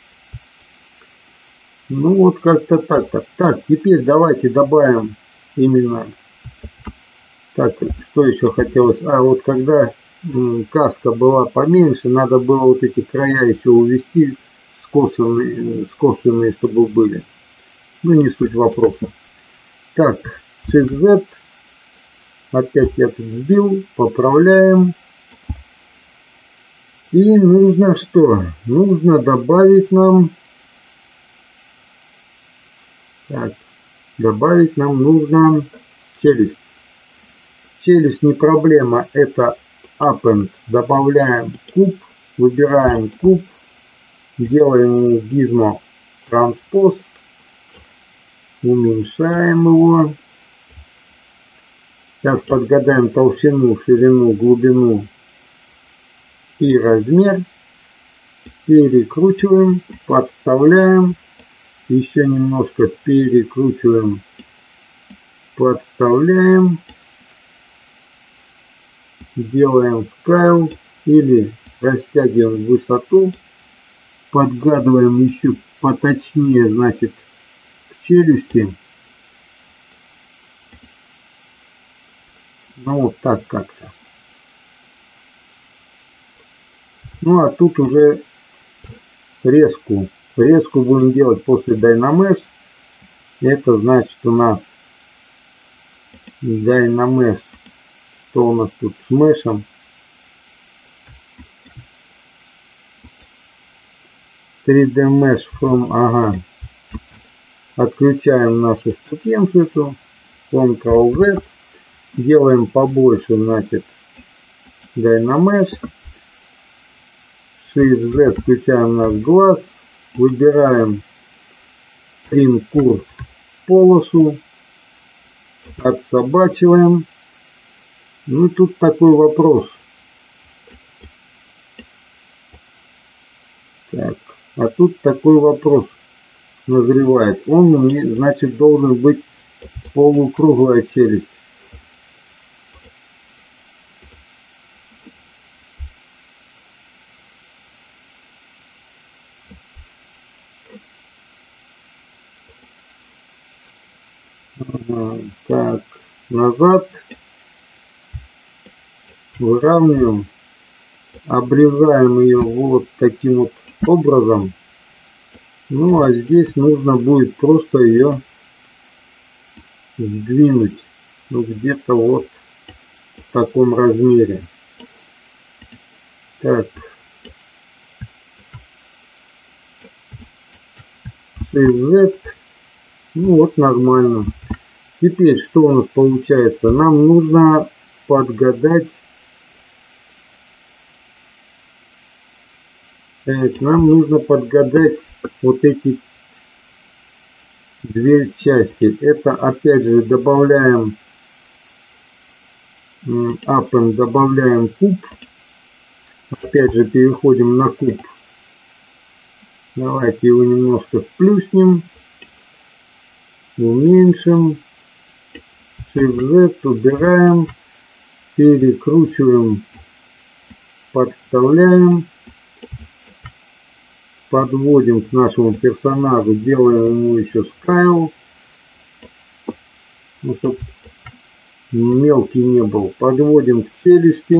Ну вот как-то так-то. Так, теперь давайте добавим именно. Так, что еще хотелось? А вот когда каска была поменьше, надо было вот эти края еще увести скошенные, чтобы были. Ну не суть вопроса. Так, Shift-Z. Опять я тут сбил, поправляем. И нужно что? Нужно добавить нам. Так, добавить нам нужно челюсть. Челюсть не проблема, это append. Добавляем куб, выбираем куб, делаем гизмо транспоз, уменьшаем его. Сейчас подгадаем толщину, ширину, глубину и размер. Перекручиваем, подставляем. Еще немножко перекручиваем, подставляем. Делаем скайл или растягиваем высоту. Подгадываем еще поточнее, значит, к челюсти. Ну вот так как-то. Ну а тут уже резку. Резку будем делать после Dynamash. Это значит у нас Dynamash. Что у нас тут с мешем? 3D Mesh from, ага. Отключаем нашу штукенцию эту. Ctrl-Z. Делаем побольше, значит, Dynamash. Shift-Z, включаем наш глаз. Выбираем Trim Curve полосу. Отсобачиваем. Ну тут такой вопрос. Так, а тут такой вопрос назревает. Он у меня, значит, должен быть полукруглая челюсть. Так, назад. Выравниваем. Обрезаем ее вот таким вот образом. Ну а здесь нужно будет просто ее сдвинуть. Ну где-то вот в таком размере. Так. Shift-Z. Ну вот нормально. Теперь что у нас получается? Нам нужно подгадать. Нам нужно подгадать вот эти две части. Это опять же добавляем append, добавляем куб. Опять же переходим на куб. Давайте его немножко вплюснем. Уменьшим. Shift-Z, убираем. Перекручиваем. Подставляем. Подводим к нашему персонажу, делаем ему еще скайл, ну, чтобы мелкий не был. Подводим к челюсти.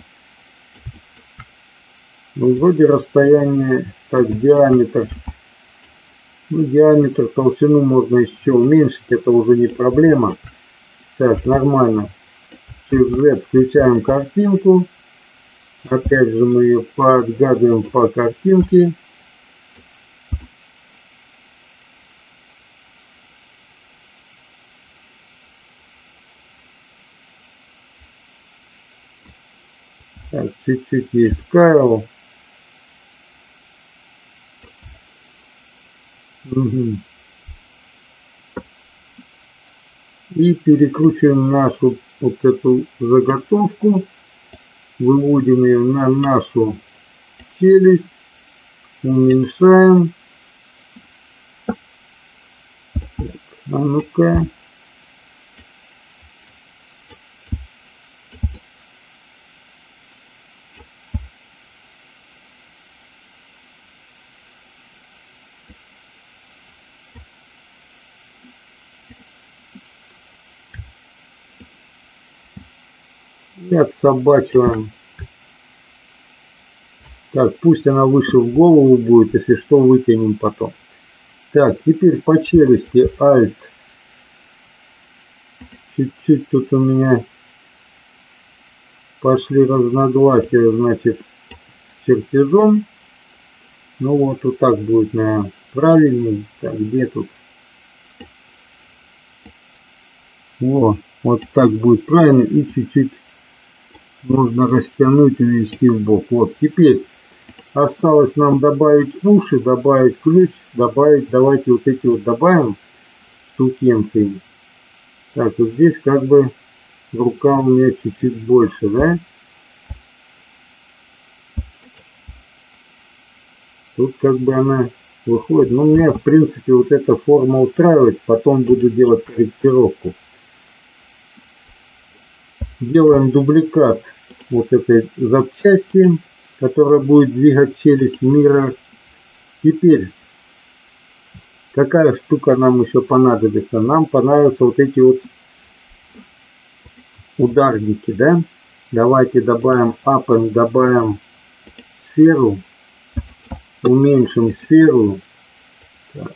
Ну, вроде расстояние, так, диаметр. Ну, диаметр, толщину можно еще уменьшить, это уже не проблема. Так, нормально. Shift-Z, включаем картинку. Опять же мы ее подгадываем по картинке. Так, чуть-чуть есть скайл. Угу. И перекручиваем нашу вот эту заготовку. Выводим ее на нашу челюсть. Уменьшаем. Так, а ну-ка. И отсобачиваем. Так, пусть она выше в голову будет, если что, вытянем потом. Так, теперь по челюсти Alt. Чуть-чуть тут у меня пошли разногласия, значит, с чертежом. Ну вот так будет, наверное, правильнее. Так, где тут? О, Вот так будет правильно. И чуть-чуть можно растянуть и ввести в бок. Вот теперь осталось нам добавить уши, добавить ключ, добавить, давайте вот эти вот добавим штукенции. Так, вот здесь как бы рука у меня чуть-чуть больше, да? Тут как бы она выходит. Но меня, в принципе, вот эта форма устраивает. Потом буду делать корректировку. Делаем дубликат вот этой запчасти, которая будет двигать челюсть мира. Теперь, какая штука нам еще понадобится? Нам понадобятся вот эти вот ударники, да? Давайте добавим Append, добавим сферу, уменьшим сферу. Так.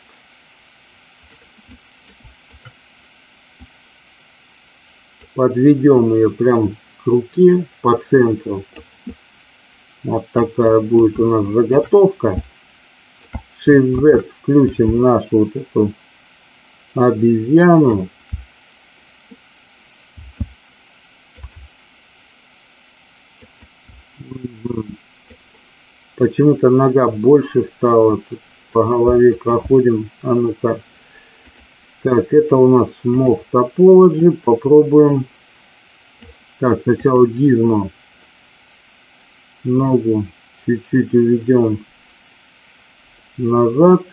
Подведем ее прям к руке по центру. Вот такая будет у нас заготовка. Shift-Z включим нашу вот эту обезьяну. Почему-то нога больше стала. Тут по голове проходим. А ну-ка. Так, это у нас Moff Topology. Попробуем. Так, сначала Gizmo. Ногу чуть-чуть уведем назад.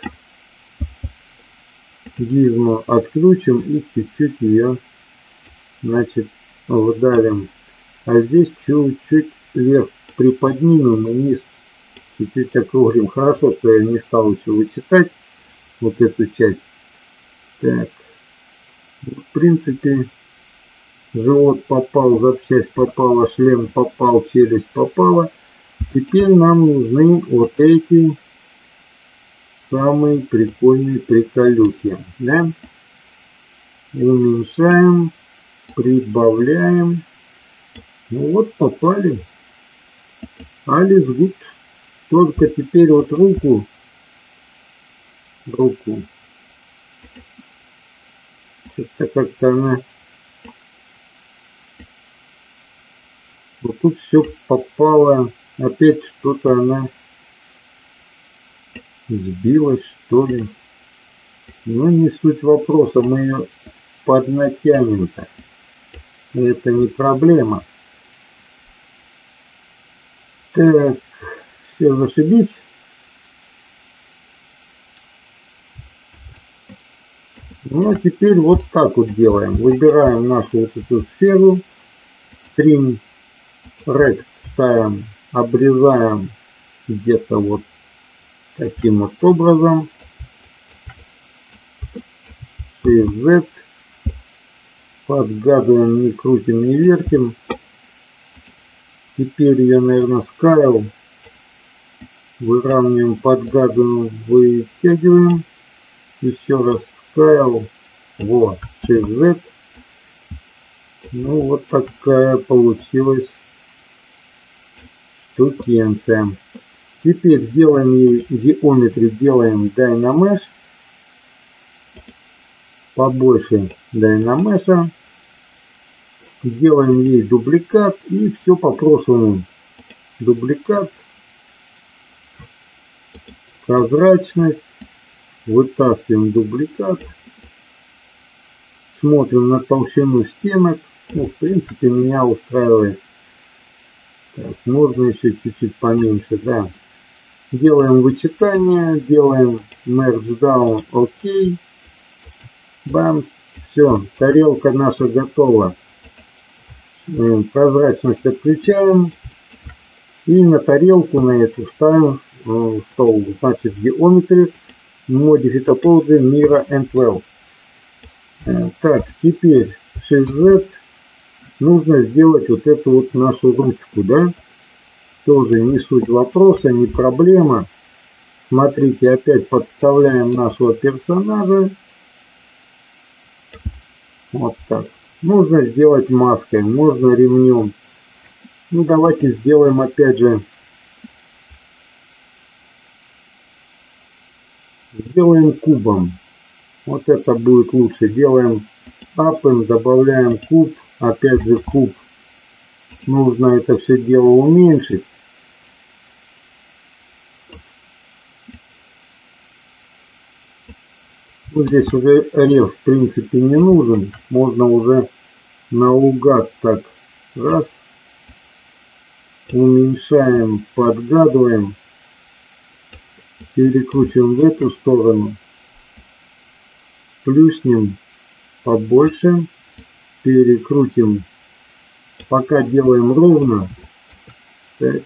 Gizmo отключим и чуть-чуть ее, значит, вдавим. А здесь чуть-чуть вверх приподнимем и вниз чуть-чуть округлим. Хорошо, что я не стал еще вычитать вот эту часть. Так, в принципе, живот попал, запчасть попала, шлем попал, челюсть попала. Теперь нам нужны вот эти самые прикольные приколюхи. Да? Уменьшаем, прибавляем. Ну вот, попали. Алис гуд. Только теперь вот руку. Что-то как-то она... Вот тут все попало. Опять что-то она сбилась, что ли. Но не суть вопроса. Мы ее поднатянем-то. Это не проблема. Так, все, зашибись. Ну а теперь вот так вот делаем. Выбираем нашу вот эту сферу. Trim Rect ставим, обрезаем где-то вот таким вот образом. Shift-Z. Подгадываем, не крутим, не вертим. Теперь ее, наверное, Scale. Выравниваем, подгадываем, вытягиваем. Еще раз Scale. Вот, Shift-Z. Ну, вот такая получилась штукенция. Теперь делаем ей Geometry, делаем Dynamesh. Побольше Dynamesh. Делаем ей дубликат и все по прошлому. Дубликат, прозрачность, вытаскиваем дубликат, смотрим на толщину стенок. Ну, в принципе, меня устраивает. Так, можно еще чуть-чуть поменьше, да. Делаем вычитание, делаем Merge Down, ОК. Бам, все, тарелка наша готова. Прозрачность отключаем. И на тарелку на эту ставим стол. Значит, Geometry, Modify Topology, Mira and Well. Так, теперь Shift-Z. Нужно сделать вот эту вот нашу ручку, да? Тоже не суть вопроса, не проблема. Смотрите, опять подставляем нашего персонажа. Вот так. Можно сделать маской, можно ремнем. Ну, давайте сделаем опять же. Сделаем кубом. Вот это будет лучше. Делаем аппен, добавляем куб. Опять же куб. Нужно это все дело уменьшить. Ну, здесь уже рев в принципе не нужен. Можно уже наугад так. Раз. Уменьшаем, подгадываем. Перекручиваем в эту сторону. Плюснем побольше. Перекрутим. Пока делаем ровно. Так.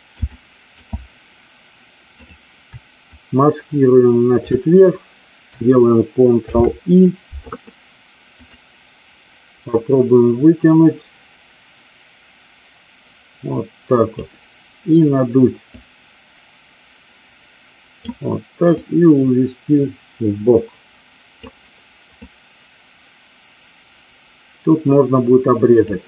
Маскируем на четверг. Делаем Ctrl-I. Попробуем вытянуть. Вот так вот. И надуть. Вот так. И увести в бок. Тут можно будет обрезать.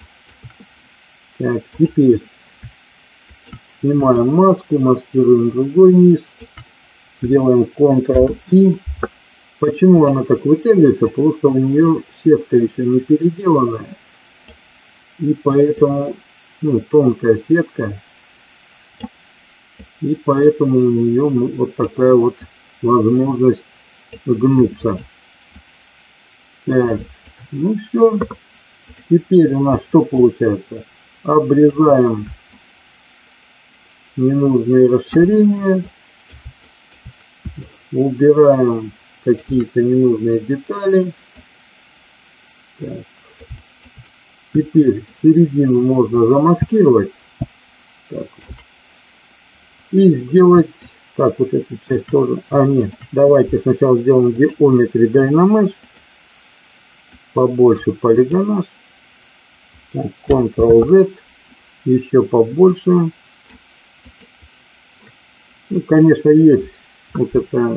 Так, теперь снимаем маску, маскируем другой низ. Делаем Ctrl-I. Почему она так вытягивается? Потому что у нее сетка еще не переделанная. И поэтому, тонкая сетка. И поэтому у нее вот такая вот возможность гнуться. Так, ну все. Теперь у нас что получается? Обрезаем ненужные расширения. Убираем какие-то ненужные детали. Так. Теперь середину можно замаскировать. Так. И сделать, так, вот эту часть тоже. Нет, давайте сначала сделаем Geometry Dynamesh. Побольше полигонаж. Ctrl-Z. Еще побольше. Ну, конечно, есть вот это,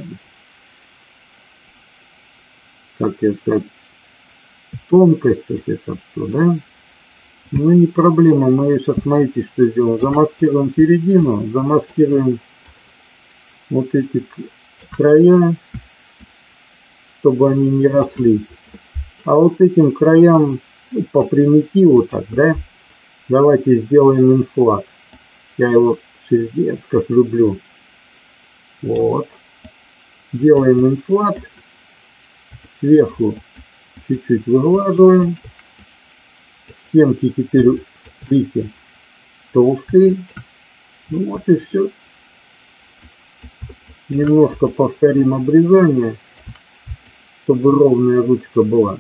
как это, тонкость, вот это что, да? Ну, не проблема, мы сейчас, смотрите, что сделаем. Замаскируем середину, замаскируем вот эти края, чтобы они не росли. А вот этим краям, по примитиву так, да, давайте сделаем инфлат. Я его пиздец как люблю. Вот. Делаем инфлат. Сверху чуть-чуть выглаживаем. Стенки теперь, видите, толстые. Ну вот и все. Немножко повторим обрезание, чтобы ровная ручка была.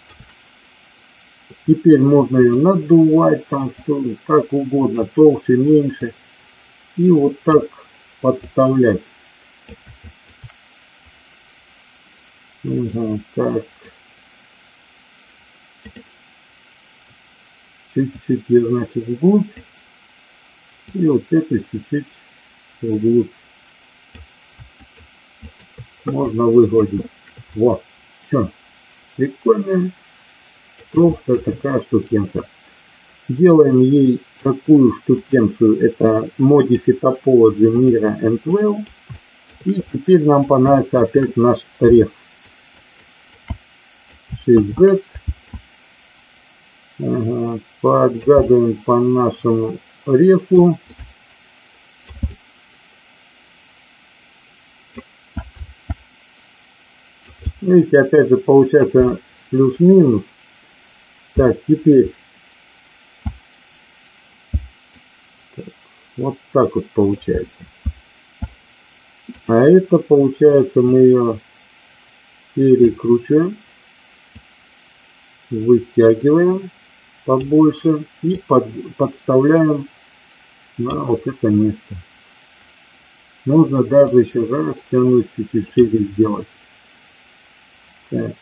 Теперь можно ее надувать, там что, как угодно, толще, меньше. И вот так подставлять. Угу, так. Чуть-чуть, значит, вглубь. И вот это чуть-чуть вглубь. Можно выгладить. Вот. Все. Прикольная. Толстая такая штукенция. Делаем ей такую штукенцию. Это Modify Topology Mira and Well. И теперь нам понадобится опять наш реф. Shift-Z. Ага. Подгадываем по нашему рефу. Видите, опять же получается плюс-минус. Так, теперь так, вот так вот получается. А это получается мы ее перекручиваем, вытягиваем побольше и подставляем на вот это место. Нужно даже еще раз тянуть, чуть-чуть шире сделать. Так.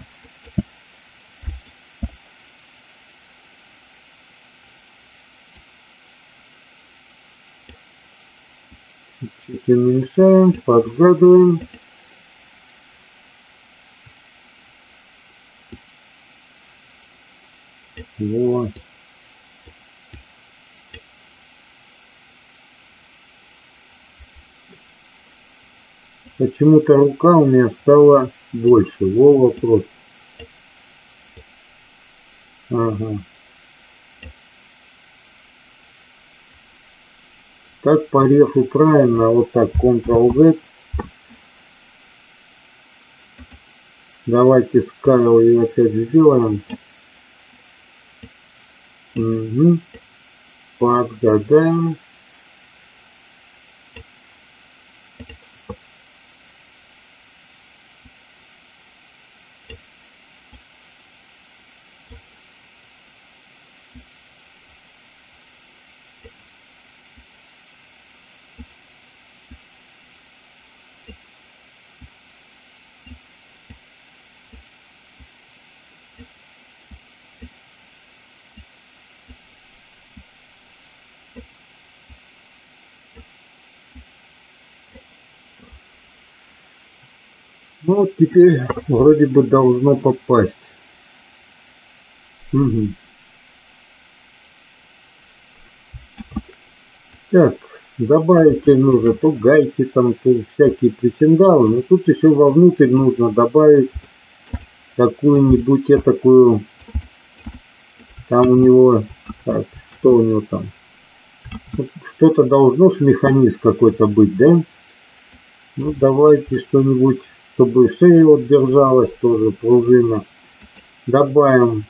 Чуть уменьшаем, подгадываем. Вот. Почему-то рука у меня стала больше? Во вопрос. Ага. Так по рефу правильно, вот так Ctrl-Z. Давайте скайл и опять сделаем. Угу. Подгадаем. Ну вот теперь вроде бы должно попасть. Угу. Так, добавить нужно то гайки, там, то всякие причиндалы. Но тут еще вовнутрь нужно добавить какую-нибудь такую. Там у него, так, что у него там? Что-то должно ж механизм какой-то быть, да? Ну давайте что-нибудь, чтобы шея вот держалась тоже, пружина. Добавим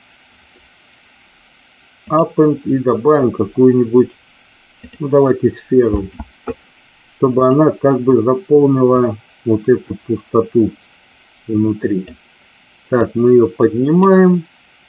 append и добавим какую-нибудь, ну давайте сферу, чтобы она как бы заполнила вот эту пустоту внутри. Так, мы ее поднимаем,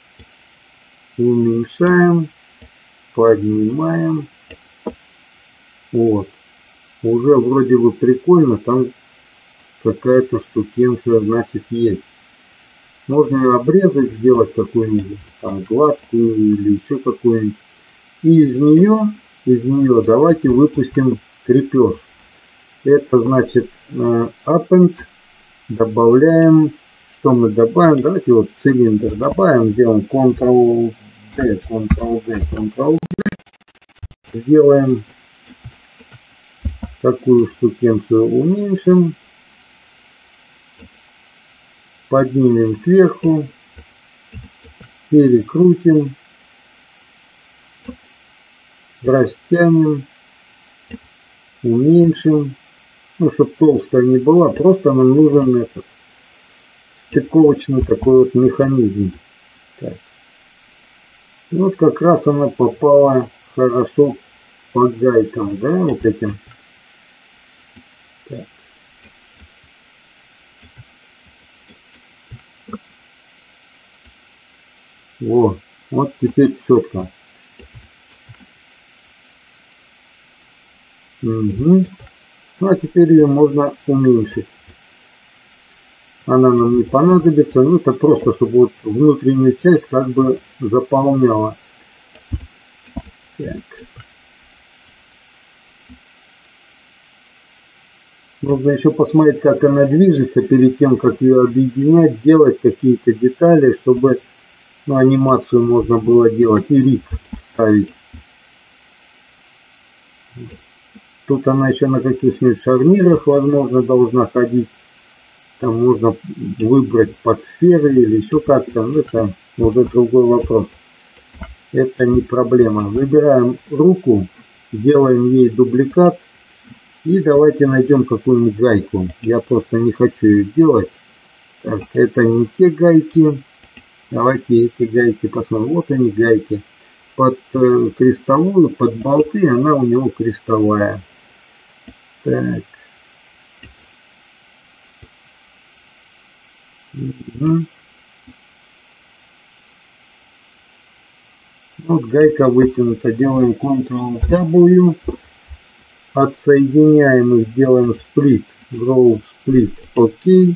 уменьшаем, поднимаем. Вот. Уже вроде бы прикольно, там какая-то штукенция, значит, есть. Можно ее обрезать, сделать какую-нибудь там гладкую или еще какую-нибудь. И из нее давайте выпустим крепеж. Это значит append, добавляем, что мы добавим, давайте вот цилиндр добавим, сделаем Ctrl-D, Ctrl-D, Ctrl-D, сделаем такую штукенцию, уменьшим, поднимем кверху, перекрутим, растянем, уменьшим, ну, чтобы толстая не была, просто нам нужен этот стыковочный такой вот механизм. Так. Вот как раз она попала хорошо по гайкам, да, вот этим. Так. Вот теперь четко. Угу. Ну а теперь ее можно уменьшить. Она нам не понадобится, ну это просто, чтобы вот внутреннюю часть как бы заполняла. Так. Нужно еще посмотреть, как она движется перед тем, как ее объединять, делать какие-то детали, чтобы анимацию можно было делать и рик ставить. Тут она еще на каких-нибудь шарнирах, возможно, должна ходить. Там можно выбрать под сферы или еще как-то. Ну, это уже другой вопрос. Это не проблема. Выбираем руку, делаем ей дубликат. И давайте найдем какую-нибудь гайку. Я просто не хочу ее делать. Так, это не те гайки. Давайте эти гайки посмотрим. Вот они гайки. Под крестовую, под болты, она у него крестовая. Так. Угу. Вот гайка вытянута. Делаем Ctrl-W. Отсоединяем их, делаем сплит. Grow split. Окей.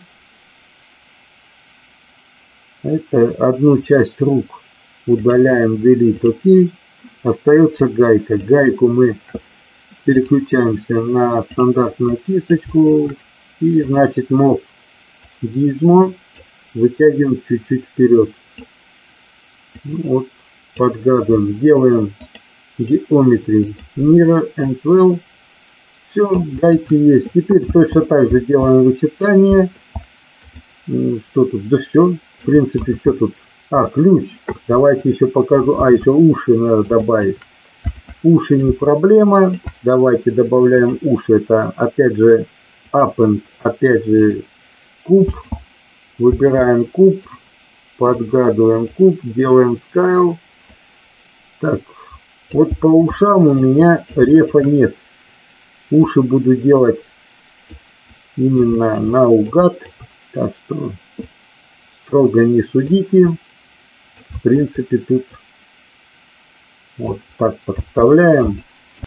Это одну часть рук удаляем, delete, окей. Остается гайка. Гайку мы переключаемся на стандартную кисточку. И значит мов гизмо вытягиваем чуть-чуть вперед. Ну, вот, подгадываем. Делаем geometry mirror and well. Все, гайки есть. Теперь точно так же делаем вычитание. Что тут? Да все. В принципе, все тут. Ключ. Давайте еще покажу. Еще уши надо добавить. Уши не проблема. Давайте добавляем уши. Это опять же append, опять же куб. Выбираем куб. Подгадываем куб. Делаем scale. Так. Вот по ушам у меня рефа нет. Уши буду делать именно наугад. Так что строго не судите. В принципе, тут вот так подставляем.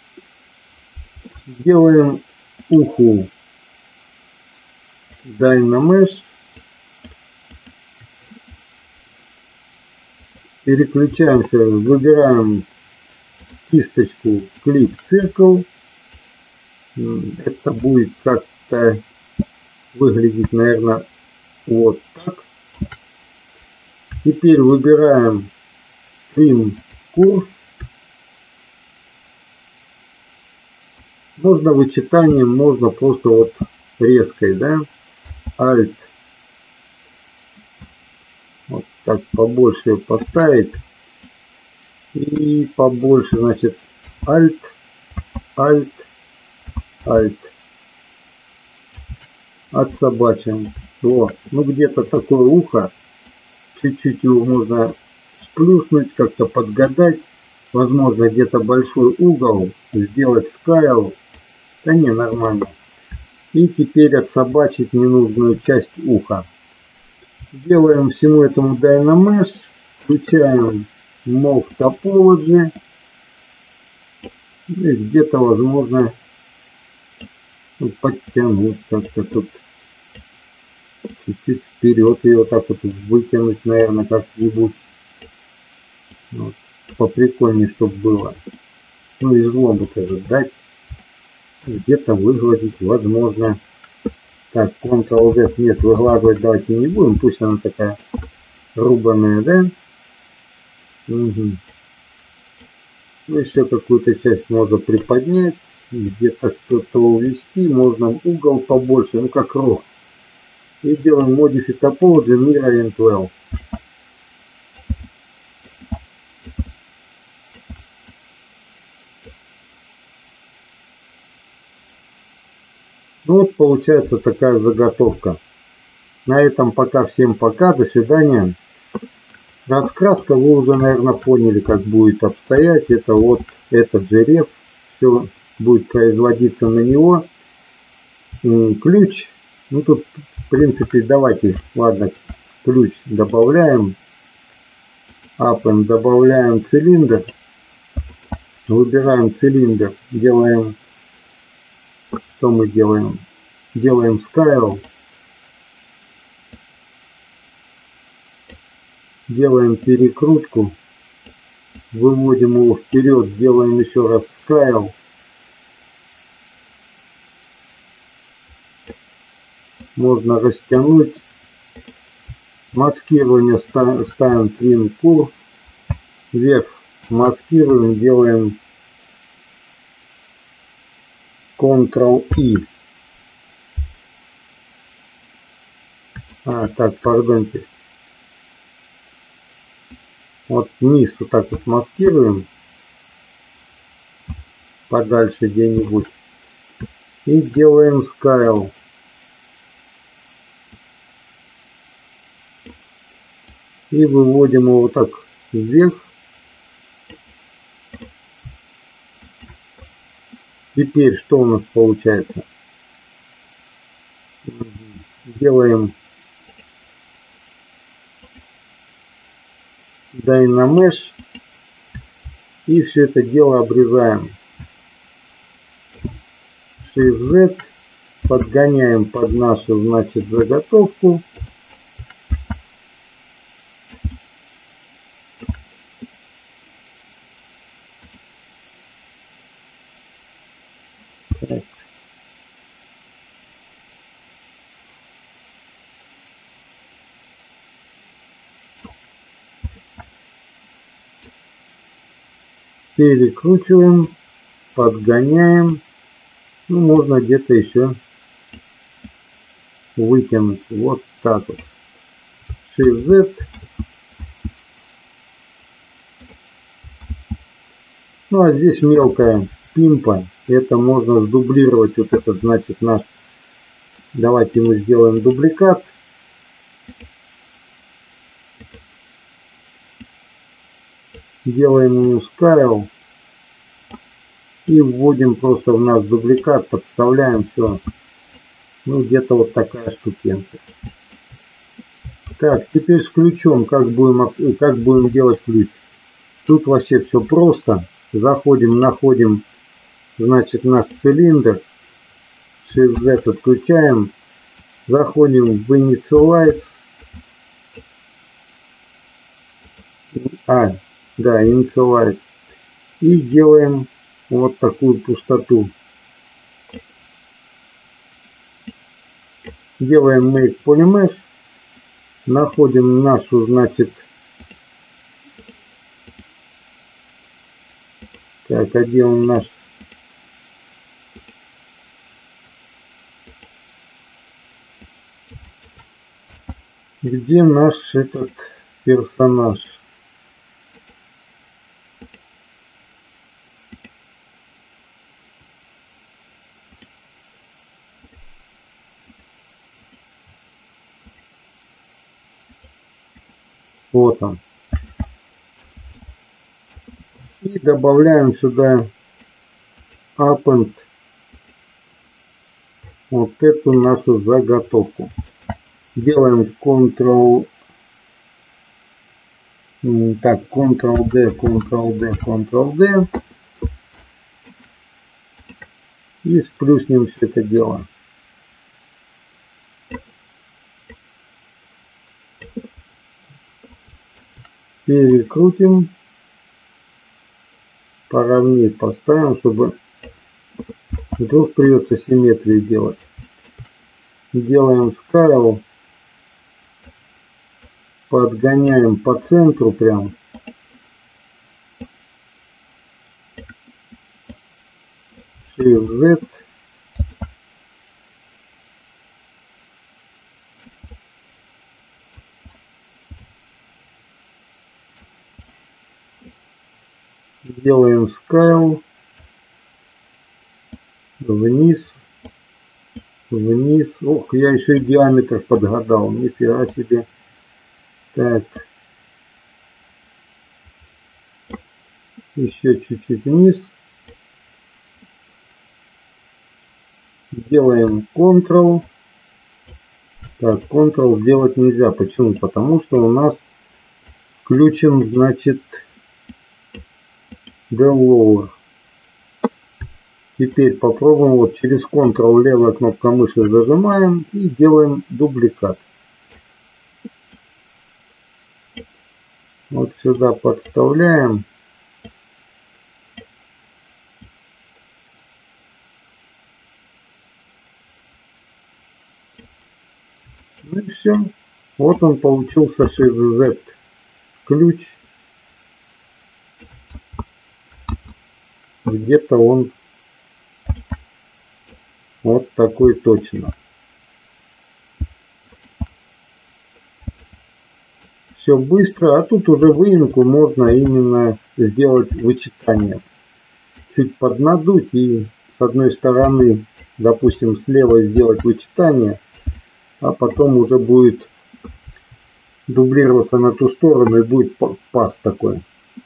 Делаем уху Dynamesh. Переключаемся, выбираем кисточку Click Circle. Это будет как-то выглядеть, наверное, вот так. Теперь выбираем Trim Curve. Можно вычитанием, можно просто вот резкой, да. Alt. Вот так побольше поставить. И побольше, значит, Alt, Alt, Alt. Отсобачим. Вот. Ну где-то такое ухо. Чуть-чуть его можно сплюснуть, как-то подгадать. Возможно, где-то большой угол. Сделать scale. Да не, нормально. И теперь отсобачить ненужную часть уха. Делаем всему этому Dynamesh. Включаем Move Topology. И где-то, возможно, подтянуть как-то тут. Чуть-чуть вперед ее так вот вытянуть, наверное, как-нибудь. Вот. Поприкольнее, чтобы было. Ну, излом тоже дать. Где-то выгладить, возможно. Так, Ctrl-Z, нет, выгладывать давайте не будем. Пусть она такая рубаная, да? Угу. Еще какую-то часть можно приподнять. Где-то что-то увести. Можно угол побольше, ну как рог. И делаем Modify Topology Mirror and Well. Ну вот получается такая заготовка. На этом пока всем пока. До свидания. Раскраска вы уже, наверное, поняли, как будет обстоять. Это вот этот же реф. Все будет производиться на него. Ключ. Ну тут, в принципе, давайте, ладно, ключ добавляем. Append, добавляем цилиндр. Выбираем цилиндр. Делаем, что мы делаем? Делаем scale. Делаем перекрутку. Выводим его вперед. Делаем еще раз scale. Можно растянуть. Маскирование ставим Trim Curve. Вверх маскируем. Делаем Ctrl-I. Так, пардоньте. Вот низ вот так вот маскируем. Подальше где-нибудь. И делаем scale. И выводим его вот так вверх. Теперь что у нас получается? Делаем Dynamesh. И все это дело обрезаем. Shift-Z. Подгоняем под нашу, значит, заготовку. Так. Перекручиваем, подгоняем. Ну, можно где-то еще вытянуть. Вот так вот. Shift-Z. Ну а здесь мелкая пимпа. Это можно сдублировать. Вот этот, значит, наш. Давайте мы сделаем дубликат. Делаем ему Scale. И вводим просто в наш дубликат. Подставляем все. Ну где-то вот такая штукенция. Так, теперь с ключом. Как будем делать ключ? Тут вообще все просто. Заходим, находим, значит, наш цилиндр. Shift-Z отключаем. Заходим в Initialize. Initialize. И делаем вот такую пустоту. Делаем Make Polymesh. Находим нашу, значит, так, а где он наш? Где наш этот персонаж? Вот он. И добавляем сюда append вот эту нашу заготовку. Делаем Ctrl-D, Ctrl-D и сплюснем все это дело. Перекрутим, поровнее поставим, чтобы вдруг придется симметрию делать. Делаем Scale, подгоняем по центру прям. Shift-Z. Делаем Scale. Вниз. Вниз. Ох, я еще и диаметр подгадал. Нифига себе. Так. Еще чуть-чуть вниз. Делаем Ctrl. Так, Ctrl сделать нельзя. Почему? Потому что у нас включен, значит, Delower. Теперь попробуем вот через Ctrl левая кнопка мыши зажимаем и делаем дубликат. Вот сюда подставляем. Ну и все. Вот он получился Shift-Z ключ. Где-то он вот такой точно. Все быстро, а тут уже выемку можно именно сделать вычитание. Чуть поднадуть и с одной стороны, допустим, слева сделать вычитание, а потом уже будет дублироваться на ту сторону и будет пас такой.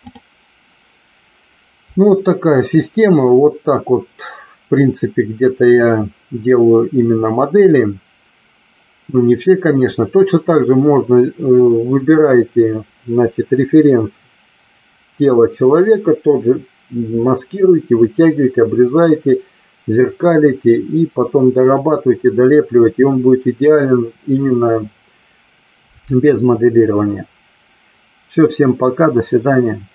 Ну вот такая система, вот так вот в принципе где-то я делаю именно модели. Ну не все, конечно. Точно так же можно, выбираете, значит, референс тела человека, тоже маскируете, вытягиваете, обрезаете, зеркалите и потом дорабатываете, долепливаете, и он будет идеален именно без моделирования. Все, всем пока, до свидания.